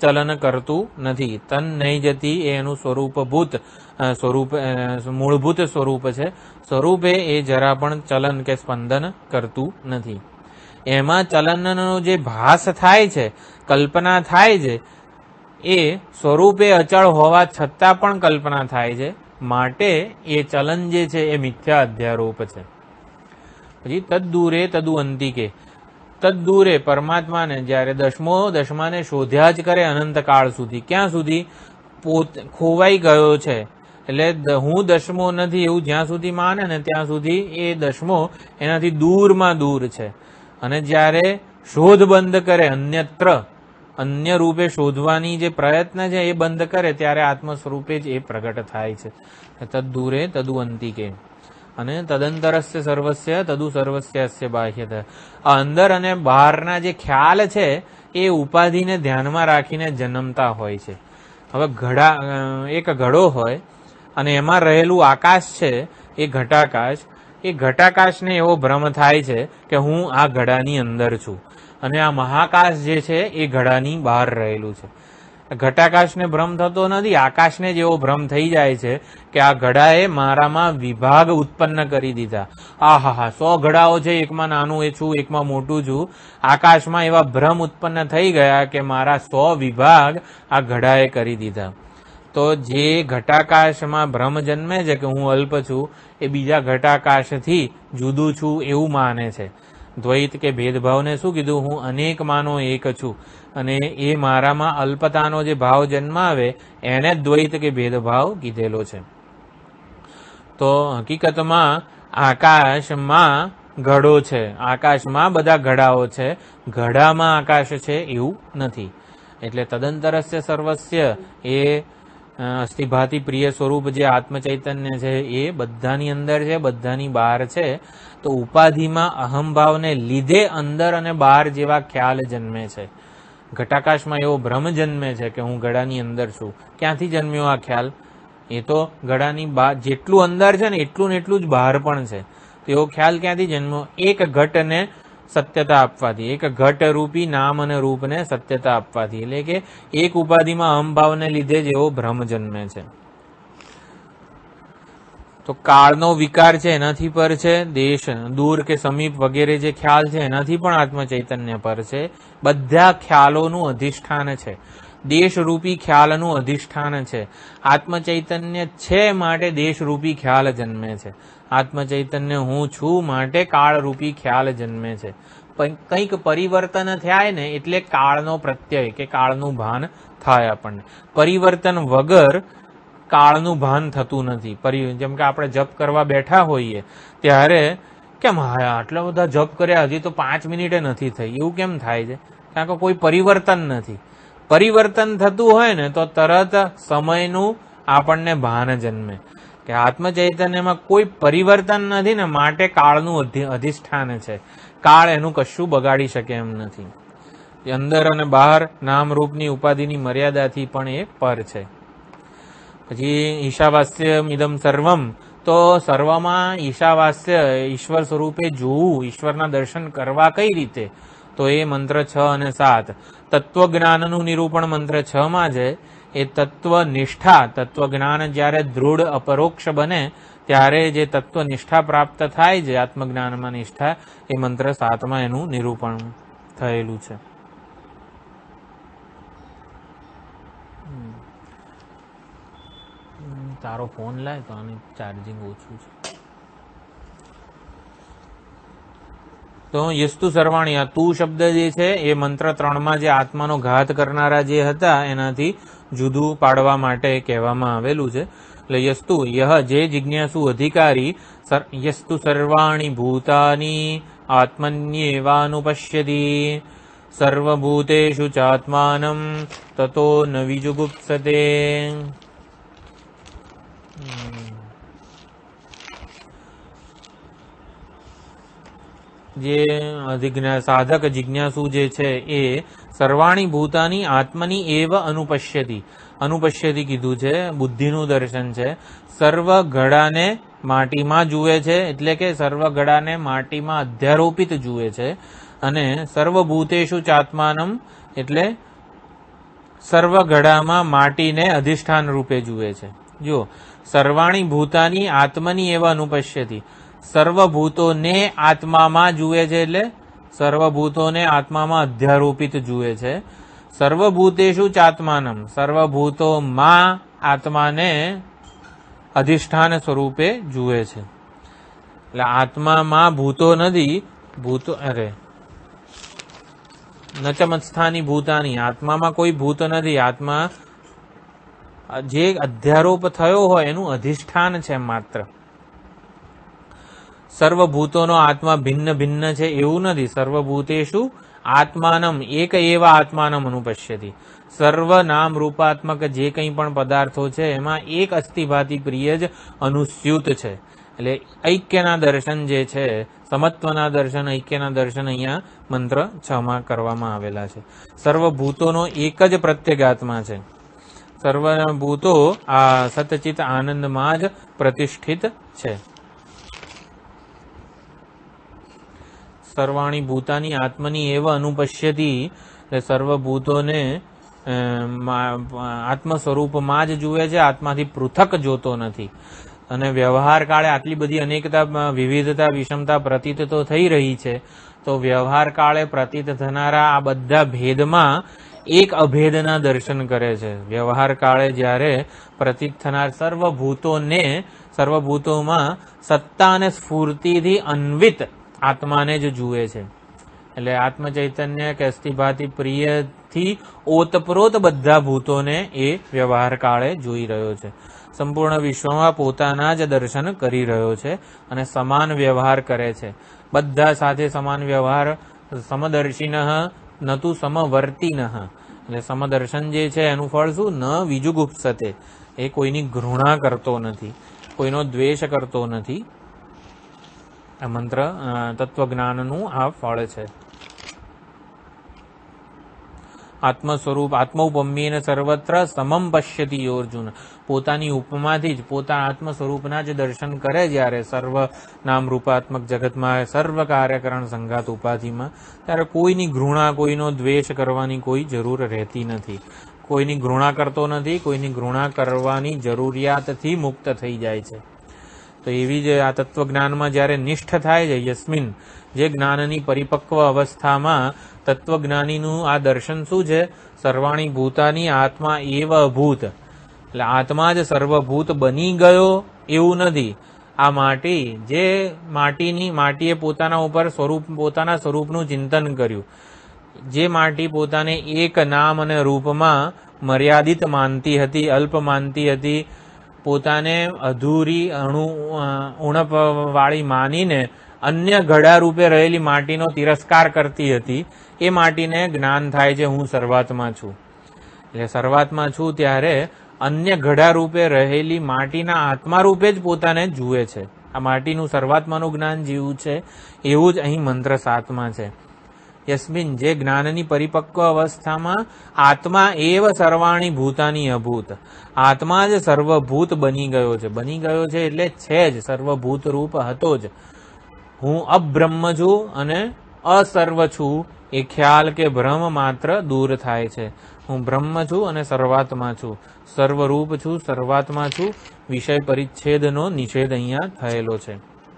ચલન કરતું નથી. તન નહીં જતી એ એનું સ્વરૂપભૂત સ્વરૂપ મૂળભૂત સ્વરૂપ છે. સ્વરૂપે એ જરા પણ ચલન કે સ્પંદન કરતું નથી. એમાં ચલનનો જે ભાસ થાય છે, કલ્પના થાય છે, એ સ્વરૂપે અચળ હોવા છતાં પણ કલ્પના થાય છે. માટે એ ચલન જે છે એ મિથ્યા અધ્યારોપ છે. પછી તદ્દૂરે તદુ અંતિકે, તદ્દૂરે પરમાત્માને જ્યારે દસમાને શોધ્યા જ કરે અનંતકાળ સુધી. ક્યાં સુધી? ખોવાઈ ગયો છે એટલે હું દસમો નથી એવું જ્યાં સુધી માને ને ત્યાં સુધી એ દસમો એનાથી દૂરમાં દૂર છે. અને જ્યારે શોધ બંધ કરે, અન્યત્ર અન્ય રૂપે શોધવાની જે પ્રયત્ન છે એ બંધ કરે ત્યારે આત્મ સ્વરૂપે જ એ પ્રગટ થાય છે. તદ્દૂરે તદુ અંતિકે અને તદંતરસ્ય સર્વસ્ય તદુ સર્વસ્ય અસ્ય બાહ્યત. અંદર અને બહારના જે ખ્યાલ છે એ ઉપાધિને ધ્યાનમાં રાખીને જન્મતા હોય છે. હવે એક ઘડો હોય અને એમાં રહેલું આકાશ છે એ ઘટાકાશ. એ ઘટાકાશને એવો ભ્રમ થાય છે કે હું આ ઘડાની અંદર છું અને આ મહાકાશ જે છે એ ઘડાની બહાર રહેલું છે. ઘટાકાશને ભ્રમ થતો નથી, આકાશને જ એવો ભ્રમ થઈ જાય છે કે આ ઘડાએ મારામાં વિભાગ ઉત્પન્ન કરી દીધા. આહાહા 100 ઘડાઓ છે, એકમાં નાનું એ છું, એકમાં મોટું છું. આકાશમાં એવા ભ્રમ ઉત્પન્ન થઈ ગયા કે મારા 100 વિભાગ આ ઘડાએ કરી દીધા. તો જે ઘટાકાશમાં ભ્રમ જન્મે છે કે હું અલ્પ છું, એ બીજા ઘટાકાશથી જુદું છું એવું માને છે. દ્વૈત કે ભેદભાવને શું કીધું? હું અનેક માનો એક છું. અને એ મારામાં અલ્પતાનો જે ભાવ જન્માવે એને દ્વૈત કે ભેદભાવ કીધેલો છે. તો હકીકતમાં આકાશમાં ઘડો છે, આકાશમાં બધા ઘડાઓ છે, ઘડામાં આકાશ છે એવું નથી. એટલે તદંતરસ્ય સર્વસ્ય એ અસ્થિભાતિ પ્રિય સ્વરૂપ જે આત્મચૈતન્ય છે એ બધાની અંદર છે, બધાની બહાર છે. તો ઉપાધિમાં અહમભાવને લીધે અંદર અને બહાર જેવા ખ્યાલ જન્મે છે. ઘટાકાશમાં એવો ભ્રમ જન્મે છે કે હું ઘડાની અંદર છું. ક્યાંથી જન્મ્યો આ ખ્યાલ? એ તો ઘડાની બહાર જેટલું અંદર છે ને એટલું ને એટલું જ બહાર પણ છે. તો એવો ખ્યાલ ક્યાંથી જન્મ્યો? એક ઘટને સત્યતા આપવાથી, એક ઘટ રૂપી નામ અને રૂપને સત્યતા આપવાથી. એટલે કે એક ઉપાધિમાં અહમભાવને લીધે જ એવો ભ્રમ જન્મે છે. તો કાળનો વિકાર છે એનાથી પર છે, દેશ દૂર કે સમીપ વગેરે જે ખ્યાલ છે એનાથી પણ આત્મચૈતન્ય પર છે. બધા ખ્યાલોનું અધિષ્ઠાન છે, દેશરૂપી ખ્યાલનું અધિષ્ઠાન છે. આત્મચૈતન્ય છે માટે દેશરૂપી ખ્યાલ જન્મે છે. આત્મચૈતન્ય હું છું માટે કાળરૂપી ખ્યાલ જન્મે છે. કંઈક પરિવર્તન થાય ને એટલે કાળનો પ્રત્યય કે કાળનું ભાન થાય આપણને. પરિવર્તન વગર કાળનું ભાન થતું નથી. જેમ કે આપણે જપ કરવા બેઠા હોઈએ ત્યારે કેમ આટલા બધા જપ કર્યા હજી તો 5 મિનિટે નથી થઈ, એવું કેમ થાય છે? કારણ કે કોઈ પરિવર્તન નથી. પરિવર્તન થતું હોય ને તો તરત સમયનું આપણને ભાન જન્મે કે આત્મચૈતન્યમાં કોઈ પરિવર્તન નથી ને માટે કાળનું અધિષ્ઠાન છે. કાળ એનું કશું બગાડી શકે એમ નથી. અંદર અને બહાર નામરૂપની ઉપાધિની મર્યાદાથી પણ એ પર છે. પછી ઈશાવાસ્ય ઇદમ સર્વમ, તો સર્વમાં ઈશાવાસ્ય ઈશ્વર સ્વરૂપે જોવું, ઈશ્વરના દર્શન કરવા કઈ રીતે? તો એ મંત્ર 6 અને 7 તત્વજ્ઞાનનું નિરૂપણ મંત્ર 6 માં છે. એ તત્વનિષ્ઠા, તત્વજ્ઞાન જ્યારે દૃઢ અપરોક્ષ બને ત્યારે જે તત્વનિષ્ઠા પ્રાપ્ત થાય છે, આત્મજ્ઞાનમાં નિષ્ઠા, એ મંત્ર 7 માં એનું નિરૂપણ થયેલું છે. તારો ફોન લાય તો આની ચાર્જિંગ ઓછું છે. તો યસ્તુ સર્વાણી, આ તું શબ્દ જે છે એ મંત્ર 3 માં જે આત્માનો ઘાત કરનારા જે હતા એનાથી જુદું પાડવા માટે કહેવામાં આવેલું છે. એટલે યસ્તુ યહ જે જિજ્ઞાસુ અધિકારી, યસ્તુ સર્વાણી ભૂતાની આત્મન્યેવાનુપશ્યતિ સર્વભૂતેષુ ચાત્માનમ તતો ન વિજુગુપ્સતે. જે સાધક જિજ્ઞાસુ જે છે એ સર્વાણી ભૂતાની આત્મની એવ અનુપશ્યતિ, અનુપશ્યતિ કીધું છે, બુદ્ધિનું દર્શન છે. સર્વ ઘડાને માટીમાં જુએ છે, એટલે કે સર્વ ઘડાને માટીમાં અધ્યારોપિત જુએ છે. અને સર્વભૂતેષુ ચાત્માનમ એટલે સર્વ ઘડામાં માટીને અધિષ્ઠાન રૂપે જુએ છે. જો સર્વાણી ભૂતાની આત્મની એવા અનુપશ્યતી, સર્વભૂતોને આત્મામાં જુએ છે એટલે સર્વભૂતોને આત્મામાં અધ્યારોપિત જુએ છે. સર્વભૂતેષુ ચાત્માનમ, સર્વભૂતોમાં આત્માને અધિષ્ઠાન સ્વરૂપે જુએ છે. એટલે આત્મામાં ભૂતો નથી, ભૂતો નચમત્સ્થાની ભૂતાની, આત્મામાં કોઈ ભૂત નથી. આત્મા જે અધ્યારોપ થયો હોય એનું અધિષ્ઠાન છે માત્ર. સર્વભૂતોનો આત્મા ભિન્ન ભિન્ન છે એવું નથી. સર્વભૂતેષુ આત્માનમ એક એવા આત્માનમ અનુપશ્યતી. સર્વ નામ રૂપાત્મક જે કંઈ પણ પદાર્થો છે એમાં એક અસ્થિભાતિ પ્રિય જ અનુસ્યુત છે. એટલે ઐક્યના દર્શન જે છે, સમત્વના દર્શન, ઐક્યના દર્શન અહીંયા મંત્ર 6 માં કરવામાં આવેલા છે. સર્વભૂતોનો એક જ પ્રત્યેગાત્મા છે. સર્વભૂતો આ સતચિત આનંદમાં જ પ્રતિષ્ઠિત છે. સર્વાણી ભૂતાની આત્મની એવ અનુપશ્યતી, સર્વભૂતોને આત્મ સ્વરૂપમાં જ જુએ છે, આત્માથી પૃથક જોતો નથી. અને વ્યવહાર કાળે આટલી બધી અનેકતા, વિવિધતા, વિષમતા પ્રતીત તો થઈ રહી છે, તો વ્યવહાર કાળે પ્રતીત થનારા આ બધા ભેદમાં એક અભેદના દર્શન કરે છે. વ્યવહાર કાળે જ્યારે પ્રતીત થનાર સર્વભૂતોને, સર્વભૂતોમાં સત્તા અને સ્ફૂર્તિથી અન્વિત આત્માને જ જુએ છે. એટલે આત્મ ચૈતન્ય કે અસ્થિભાતિ પ્રિયથી ઓતપ્રોત બધા ભૂતોને એ વ્યવહાર કાળે જોઈ રહ્યો છે. સંપૂર્ણ વિશ્વમાં પોતાના જ દર્શન કરી રહ્યો છે અને સમાન વ્યવહાર કરે છે. બધા સાથે સમાન વ્યવહાર. સમદર્શિનઃ નતુ સમવર્તિનઃ. એટલે સમદર્શન જે છે એનું ફળ શું? ન વિજુગુપ્સતે. એ કોઈની ઘૃણા કરતો નથી, કોઈનો દ્વેષ કરતો નથી. આ મંત્ર તત્વજ્ઞાનનું આ ફળ છે. આત્મ સ્વરૂપ આત્મૌપમ્યેન સર્વત્ર સમમ પશ્યતિ અર્જુન. પોતાની ઉપમાથી જ પોતાના આત્મ સ્વરૂપના જ દર્શન કરે જ્યારે સર્વ નામ રૂપાત્મક જગતમાં, સર્વ કાર્યકરણ સંઘાત ઉપાધિમાં, ત્યારે કોઈની ઘૃણા, કોઈનો દ્વેષ કરવાની કોઈ જરૂર રહેતી નથી. કોઈની ઘૃણા કરતો નથી, કોઈની ઘૃણા કરવાની જરૂરિયાતથી મુક્ત થઈ જાય છે. તો એવી જ આ તત્વજ્ઞાનમાં જ્યારે નિષ્ઠ થાય છે, યસ્મિન, જે જ્ઞાનની પરિપક્વ અવસ્થામાં તત્વજ્ઞાનીનું આ દર્શન શું છે? સર્વાણી ભૂતાની આત્મા એવ અભૂત. એટલે આત્મા જ સર્વભૂત બની ગયો એવું નથી. આ માટી, જે માટીએ પોતાના ઉપર પોતાના સ્વરૂપનું ચિંતન કર્યું, જે માટી પોતાને એક નામ અને રૂપમાં મર્યાદિત માનતી હતી, અલ્પ માનતી હતી, પોતાને અધૂરી ઉણપવાળી માનીને અન્ય ઘડા રૂપે રહેલી માટીનો તિરસ્કાર કરતી હતી, એ માટીને જ્ઞાન થાય છે હું સર્વાત્મા છું. એટલે સર્વાત્મા છું ત્યારે અન્ય ઘડા રૂપે રહેલી માટીના આત્મા રૂપે જ પોતાને જુએ છે. આ માટીનું સર્વાત્માનું જ્ઞાન જેવું છે એવું જ અહીં મંત્ર 7 માં છે. યસ્મિન, જે જ્ઞાનની પરિપક્વ અવસ્થામાં આત્મા એવ સર્વાણી ભૂતાની અભૂત. આત્મા જ સર્વભૂત બની ગયો છે. બની ગયો છે એટલે છે જ, સર્વભૂત રૂપ હતો જ. હું અબ્રહ્મ છું અને અસર્વ છું એ ખ્યાલ કે ભ્રમ માત્ર દૂર થાય છે. હું બ્રહ્મ છું અને સર્વાત્મા છું, સર્વરૂપ છું, સર્વાત્મા છું. વિષય પરિચ્છેદનો નિષેધ અહીંયા થયેલો છે.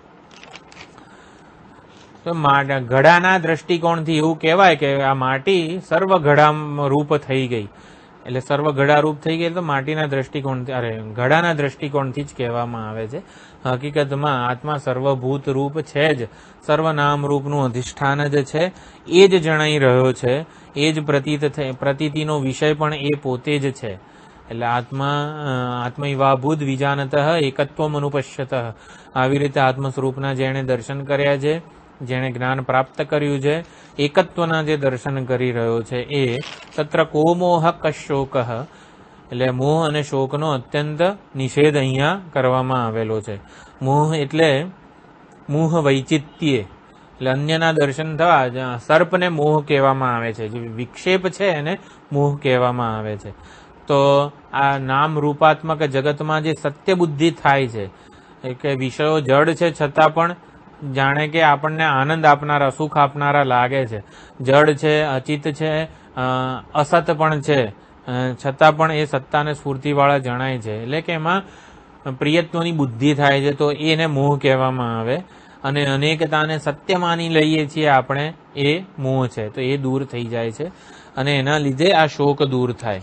તો ઘડાના દ્રષ્ટિકોણથી એવું કહેવાય કે આ માટી સર્વ ઘડા રૂપ થઈ ગઈ. એટલે સર્વ ઘડા રૂપ થઈ ગઈ તો માટીના દ્રષ્ટિકોણથી, ઘડાના દ્રષ્ટિકોણથી જ કહેવામાં આવે છે. હકીકતમાં આત્મા સર્વભૂત રૂપ છે જ, સર્વનામ રૂપનું અધિષ્ઠાન જ છે. એ જ જણાઈ રહ્યો છે, એ જ પ્રતીતિનો વિષય પણ એ પોતે જ છે. એટલે આત્મૈવાભૂત વિજાનતઃ એકત્વમ અનુપશ્યતઃ. આવી રીતે આત્મ સ્વરૂપના જેણે દર્શન કર્યા છે, જેણે જ્ઞાન પ્રાપ્ત કર્યું છે, એકત્વના જે દર્શન કરી રહ્યો છે, એ તત્ર કો મોહ કશોક. એટલે મોહ અને શોકનો અત્યંત નિષેધ અહીંયા કરવામાં આવેલો છે. મોહ એટલે મોહ વૈચિત્ય, એટલે અન્યના દર્શન થવા. સર્પને મોહ કહેવામાં આવે છે, જે વિક્ષેપ છે એને મોહ કહેવામાં આવે છે. તો આ નામ રૂપાત્મક જગતમાં જે સત્ય બુદ્ધિ થાય છે, કે વિષયો જડ છે છતાં પણ જાણે કે આપણને આનંદ આપનારા, સુખ આપનારા લાગે છે. જડ છે, અચિત છે, અસત પણ છે, છતાં પણ એ સત્તાને સ્ફૂર્તિવાળા જણાય છે. એટલે કે એમાં પ્રિયત્વની બુદ્ધિ થાય છે તો એને મોહ કહેવામાં આવે. અને અનેકતાને સત્ય માની લઈએ છીએ આપણે, એ મોહ છે, તો એ દૂર થઈ જાય છે અને એના લીધે આ શોક દૂર થાય.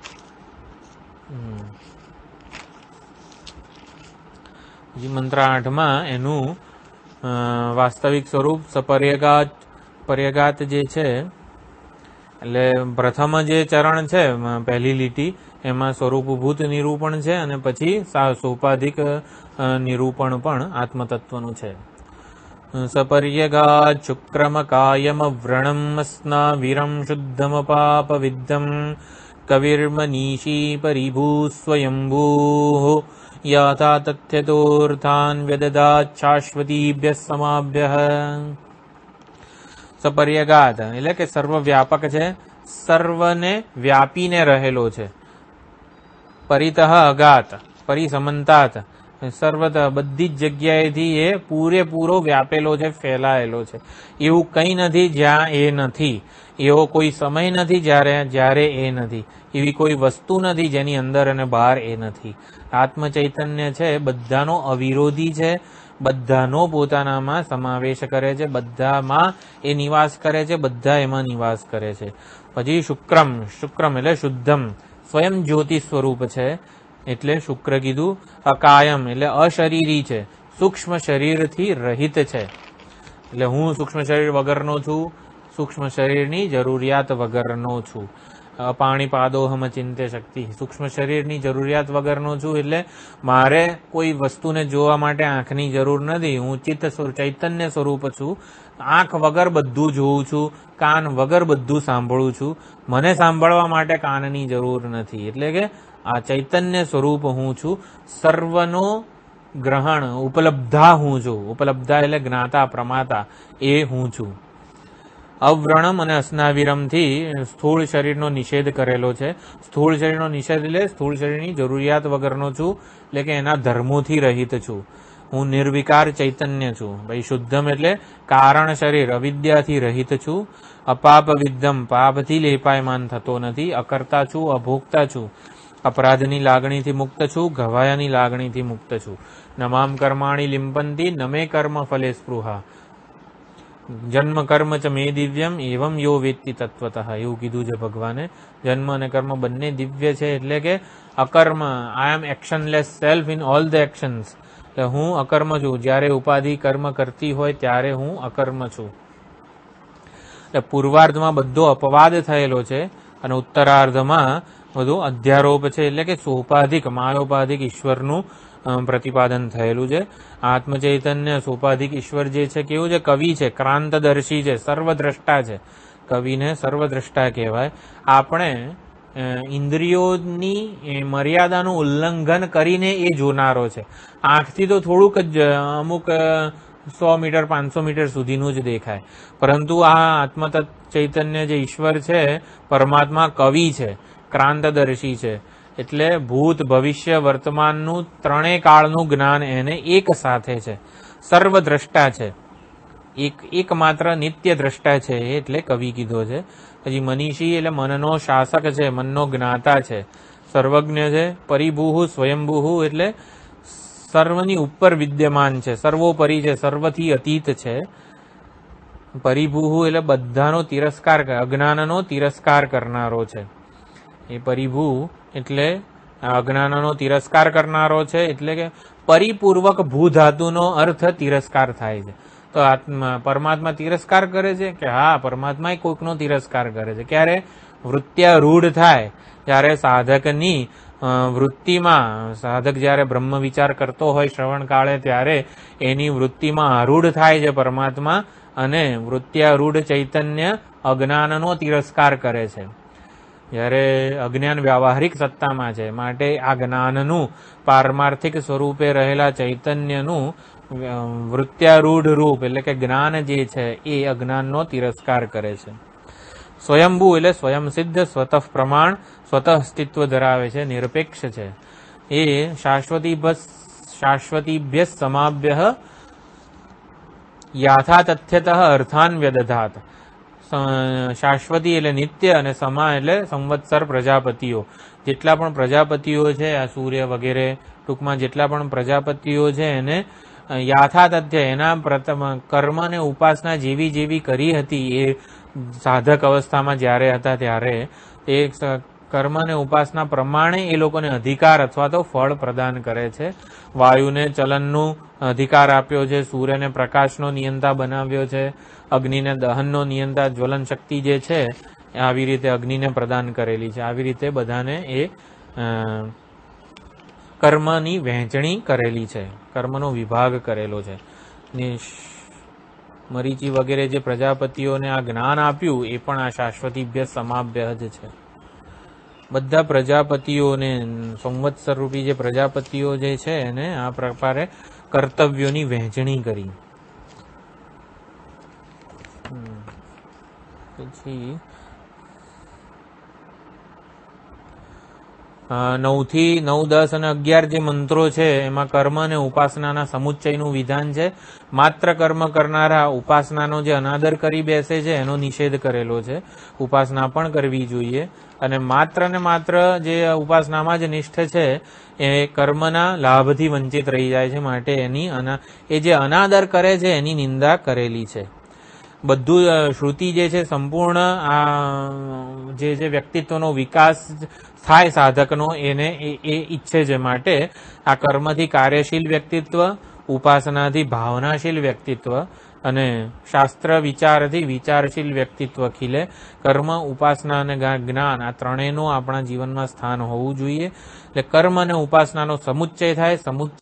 મંત્ર 8માં એનું વાસ્તવિક સ્વરૂપ પર્યગાત જે છે, એટલે પ્રથમ જે ચરણ છે પહેલી લીટી એમાં સ્વરૂપભૂત નિરૂપણ છે અને પછી સોપાધિક નિરૂપણ પણ આત્મતત્વનું છે. સપર્યગાત શુક્રમ કાયમ વ્રણમ સ્નાવિરમ શુદ્ધમ પાપ વિદ્ધમ કવિર્મનીષી પરિભૂ સ્વયંભૂ યાથા તથ્યતોર્થાન વ્યદદાત શાશ્વતીભ્ય સમાભ્યઃ. સપર્યગાત એટલે કે સર્વવ્યાપક છે, સર્વને વ્યાપીને રહેલો છે. પરિતઃ અગાત, પરિસમંતાત, સર્વત બધી જ જગ્યાએથી એ પૂરેપૂરો વ્યાપેલો છે, ફેલાયેલો છે. એવું કંઈ નથી જ્યાં એ નથી, એવો કોઈ સમય નથી જ્યારે એ નથી, એવી કોઈ વસ્તુ નથી જેની અંદર અને બહાર એ નથી. આત્મ ચૈતન્ય છે બધાનો અવિરોધી છે, બધાનો પોતાનામાં સમાવેશ કરે છે, બધામાં એ નિવાસ કરે છે, બધા એમાં નિવાસ કરે છે. પછી શુક્રમ એટલે શુદ્ધમ, સ્વયં જ્યોતિ સ્વરૂપ છે એટલે શુક્ર કીધું. અકાયમ એટલે અશરીરી છે, સૂક્ષ્મ શરીરથી રહિત છે. એટલે હું સૂક્ષ્મ શરીર વગરનો છું, સૂક્ષ્મ શરીરની જરૂરિયાત વગરનો છું. પાણીપાદોહમ ચિંતે શક્તિ, સૂક્ષ્મ શરીરની જરૂરિયાત વગરનો છું એટલે મારે કોઈ વસ્તુને જોવા માટે આંખની જરૂર નથી. હું ચૈતન્ય સ્વરૂપ છું, આંખ વગર બધું જોઉં છું, કાન વગર બધું સાંભળું છું, મને સાંભળવા માટે કાનની જરૂર નથી. એટલે કે આ ચૈતન્ય સ્વરૂપ હું છું, સર્વનો ગ્રહણ ઉપલબ્ધા હું છું. ઉપલબ્ધા એટલે જ્ઞાતા પ્રમાતા, એ હું છું. અવ્રણમ અને અસ્નાવિરમથી સ્થૂળ શરીરનો નિષેધ કરેલો છે. સ્થૂળ શરીરનો નિષેધ એટલે સ્થૂળ શરીરની જરૂરિયાત વગરનો છું, એટલે કે એના ધર્મોથી રહિત છું. હું નિર્વિકાર ચૈતન્ય છું. ભાઈ શુદ્ધમ એટલે કારણ શરીર અવિદ્યાથી રહિત છું. અપાપ વિદ્ધમ, પાપથી લેપાયમાન થતો નથી. અકર્તા છું, અભોગતા છું. અપરાધની લાગણીથી મુક્ત છું, ઘવાયાની લાગણીથી મુક્ત છું. નમામ કર્માણી લિંપંતી નમે કર્મ ફલે સ્પૃહા. જન્મ કર્મ ચ મે દિવ્યમ એવમ યો વેત્તિ તત્વતઃ, એવું કીધું છે ભગવાને. જન્મ અને કર્મ બંને દિવ્ય છે એટલે કે અકર્મ, I am actionless self in all the actions. એટલે હું અકર્મ છું, જ્યારે ઉપાધિ કર્મ કરતી હોય ત્યારે હું અકર્મ છું. એટલે પૂર્વાર્ધમાં બધો અપવાદ થયેલો છે અને ઉત્તરાર્ધમાં બધું અધ્યારોપ છે, એટલે કે સોપાધિક માયોપાધિક ઈશ્વરનું પ્રતિપાદન થયેલું છે. આત્મચૈતન્ય સોપાધિક ઈશ્વર જે છે કેવું છે, કવિ છે, ક્રાંતદર્શી છે, સર્વદ્રષ્ટા છે. કવિને સર્વદ્રષ્ટા કહેવાય. આપણે ઇન્દ્રિયોની મર્યાદાનું ઉલ્લંઘન કરીને એ જોનારો છે. આંખથી તો થોડુંક જ અમુક 100 મીટર 500 મીટર સુધીનું જ દેખાય, પરંતુ આ આત્મ ચૈતન્ય જે ઈશ્વર છે, પરમાત્મા કવિ છે, ક્રાંતદર્શી છે. એટલે ભૂત ભવિષ્ય વર્તમાનનું ત્રણેય કાળનું જ્ઞાન એને એક સાથે છે. સર્વદ્રષ્ટા છે, એકમાત્ર નિત્ય દ્રષ્ટા છે, એટલે કવિ કીધો છે. પછી મનીષી એટલે મનનો શાસક છે, મનનો જ્ઞાતા છે. સર્વજ્ઞ છે, પરિભૂહુ સ્વયંભૂહુ એટલે સર્વની ઉપર વિદ્યમાન છે, સર્વોપરી છે, સર્વથી અતીત છે. પરિભૂહુ એટલે બધાનો તિરસ્કાર, અજ્ઞાનનો તિરસ્કાર કરનારો છે. એ પરિભૂ એટલે અજ્ઞાનનો તિરસ્કાર કરનારો છે, એટલે કે પરિપૂર્વક ભૂધાતુનો અર્થ તિરસ્કાર થાય છે. તો પરમાત્મા તિરસ્કાર કરે છે કે હા, પરમાત્મા કોઈકનો તિરસ્કાર કરે છે. ક્યારે વૃત્યારૂઢ થાય, જ્યારે સાધકની વૃત્તિમાં, સાધક જ્યારે બ્રહ્મ વિચાર કરતો હોય શ્રવણ કાળે, ત્યારે એની વૃત્તિમાં આરૂઢ થાય છે પરમાત્મા, અને વૃત્યારૂઢ ચૈતન્ય અજ્ઞાનનો તિરસ્કાર કરે છે. જ્યારે અજ્ઞાન વ્યાવહારિક સત્તામાં છે, માટે આ જ્ઞાનનું પારમાર્થિક સ્વરૂપે રહેલા ચૈતન્યનું વૃત્યારૂઢ રૂપ એટલે કે જ્ઞાન જે છે એ અજ્ઞાનનો તિરસ્કાર કરે છે. સ્વયંભૂ એટલે સ્વયં સિદ્ધ, સ્વતઃ પ્રમાણ, સ્વતઃ અસ્તિત્વ ધરાવે છે, નિરપેક્ષ છે. એ શાશ્વતીભ્ય સમાભ્ય યાથા તથ્યતઃ અર્થાન વ્યદધાત. શાશ્વતી એટલે નિત્ય અને સમા એટલે સંવત્સર પ્રજાપતિઓ. જેટલા પણ પ્રજાપતિઓ છે આ સૂર્ય વગેરે ટૂંકમાં જેટલા પણ પ્રજાપતિઓ છે એને યાથાતથ્ય એના પ્રથમ કર્મ અને ઉપાસના જેવી જેવી કરી હતી એ સાધક અવસ્થામાં જ્યારે હતા ત્યારે એ કર્મ અને ઉપાસના પ્રમાણે એ લોકોને અધિકાર અથવા તો ફળ પ્રદાન કરે છે. વાયુને ચલનનું અધિકાર આપ્યો છે, સૂર્યને પ્રકાશનો નિયંતા બનાવ્યો છે, અગ્નિને દહનનો નિયંતા જ્વલન શક્તિ જે છે આવી રીતે અગ્નિને પ્રદાન કરેલી છે. આવી રીતે બધાને એ કર્મની વહેંચણી કરેલી છે, કર્મનો વિભાગ કરેલો છે. મરીચી વગેરે જે પ્રજાપતિઓને આ જ્ઞાન આપ્યું એ પણ આ શાશ્વતીભ્ય સમાભ્ય જ છે. બધા પ્રજાપતિઓને સંવત્સર રૂપી જે પ્રજાપતિઓ જે છે એને આ પ્રકારે કર્તવ્યોની વહેંચણી કરી. પછી 9 થી 9, 10 અને 11 જે મંત્રો છે એમાં કર્મ અને ઉપાસનાના સમુચ્ચયનું વિધાન છે. માત્ર કર્મ કરનારા ઉપાસનાનો જે અનાદર કરી બેસે છે એનો નિષેધ કરેલો છે. ઉપાસના પણ કરવી જોઈએ અને માત્ર જે ઉપાસનામાં જ નિષ્ઠ છે એ કર્મના લાભથી વંચિત રહી જાય છે, માટે એ જે અનાદર કરે છે એની નિંદા કરેલી છે. બધું શ્રુતિ જે છે સંપૂર્ણ આ જે વ્યક્તિત્વનો વિકાસ થાય સાધકનો એને એ ઈચ્છે છે, માટે આ કર્મથી કાર્યશીલ વ્યક્તિત્વ, ઉપાસનાથી ભાવનાશીલ વ્યક્તિત્વ અને શાસ્ત્ર વિચારથી વિચારશીલ વ્યક્તિત્વ ખીલે. કર્મ, ઉપાસના અને જ્ઞાન આ ત્રણેયનું આપણા જીવનમાં સ્થાન હોવું જોઈએ. એટલે કર્મ અને ઉપાસનાનો સમુચ્ચય થાય. સમુચ્ચય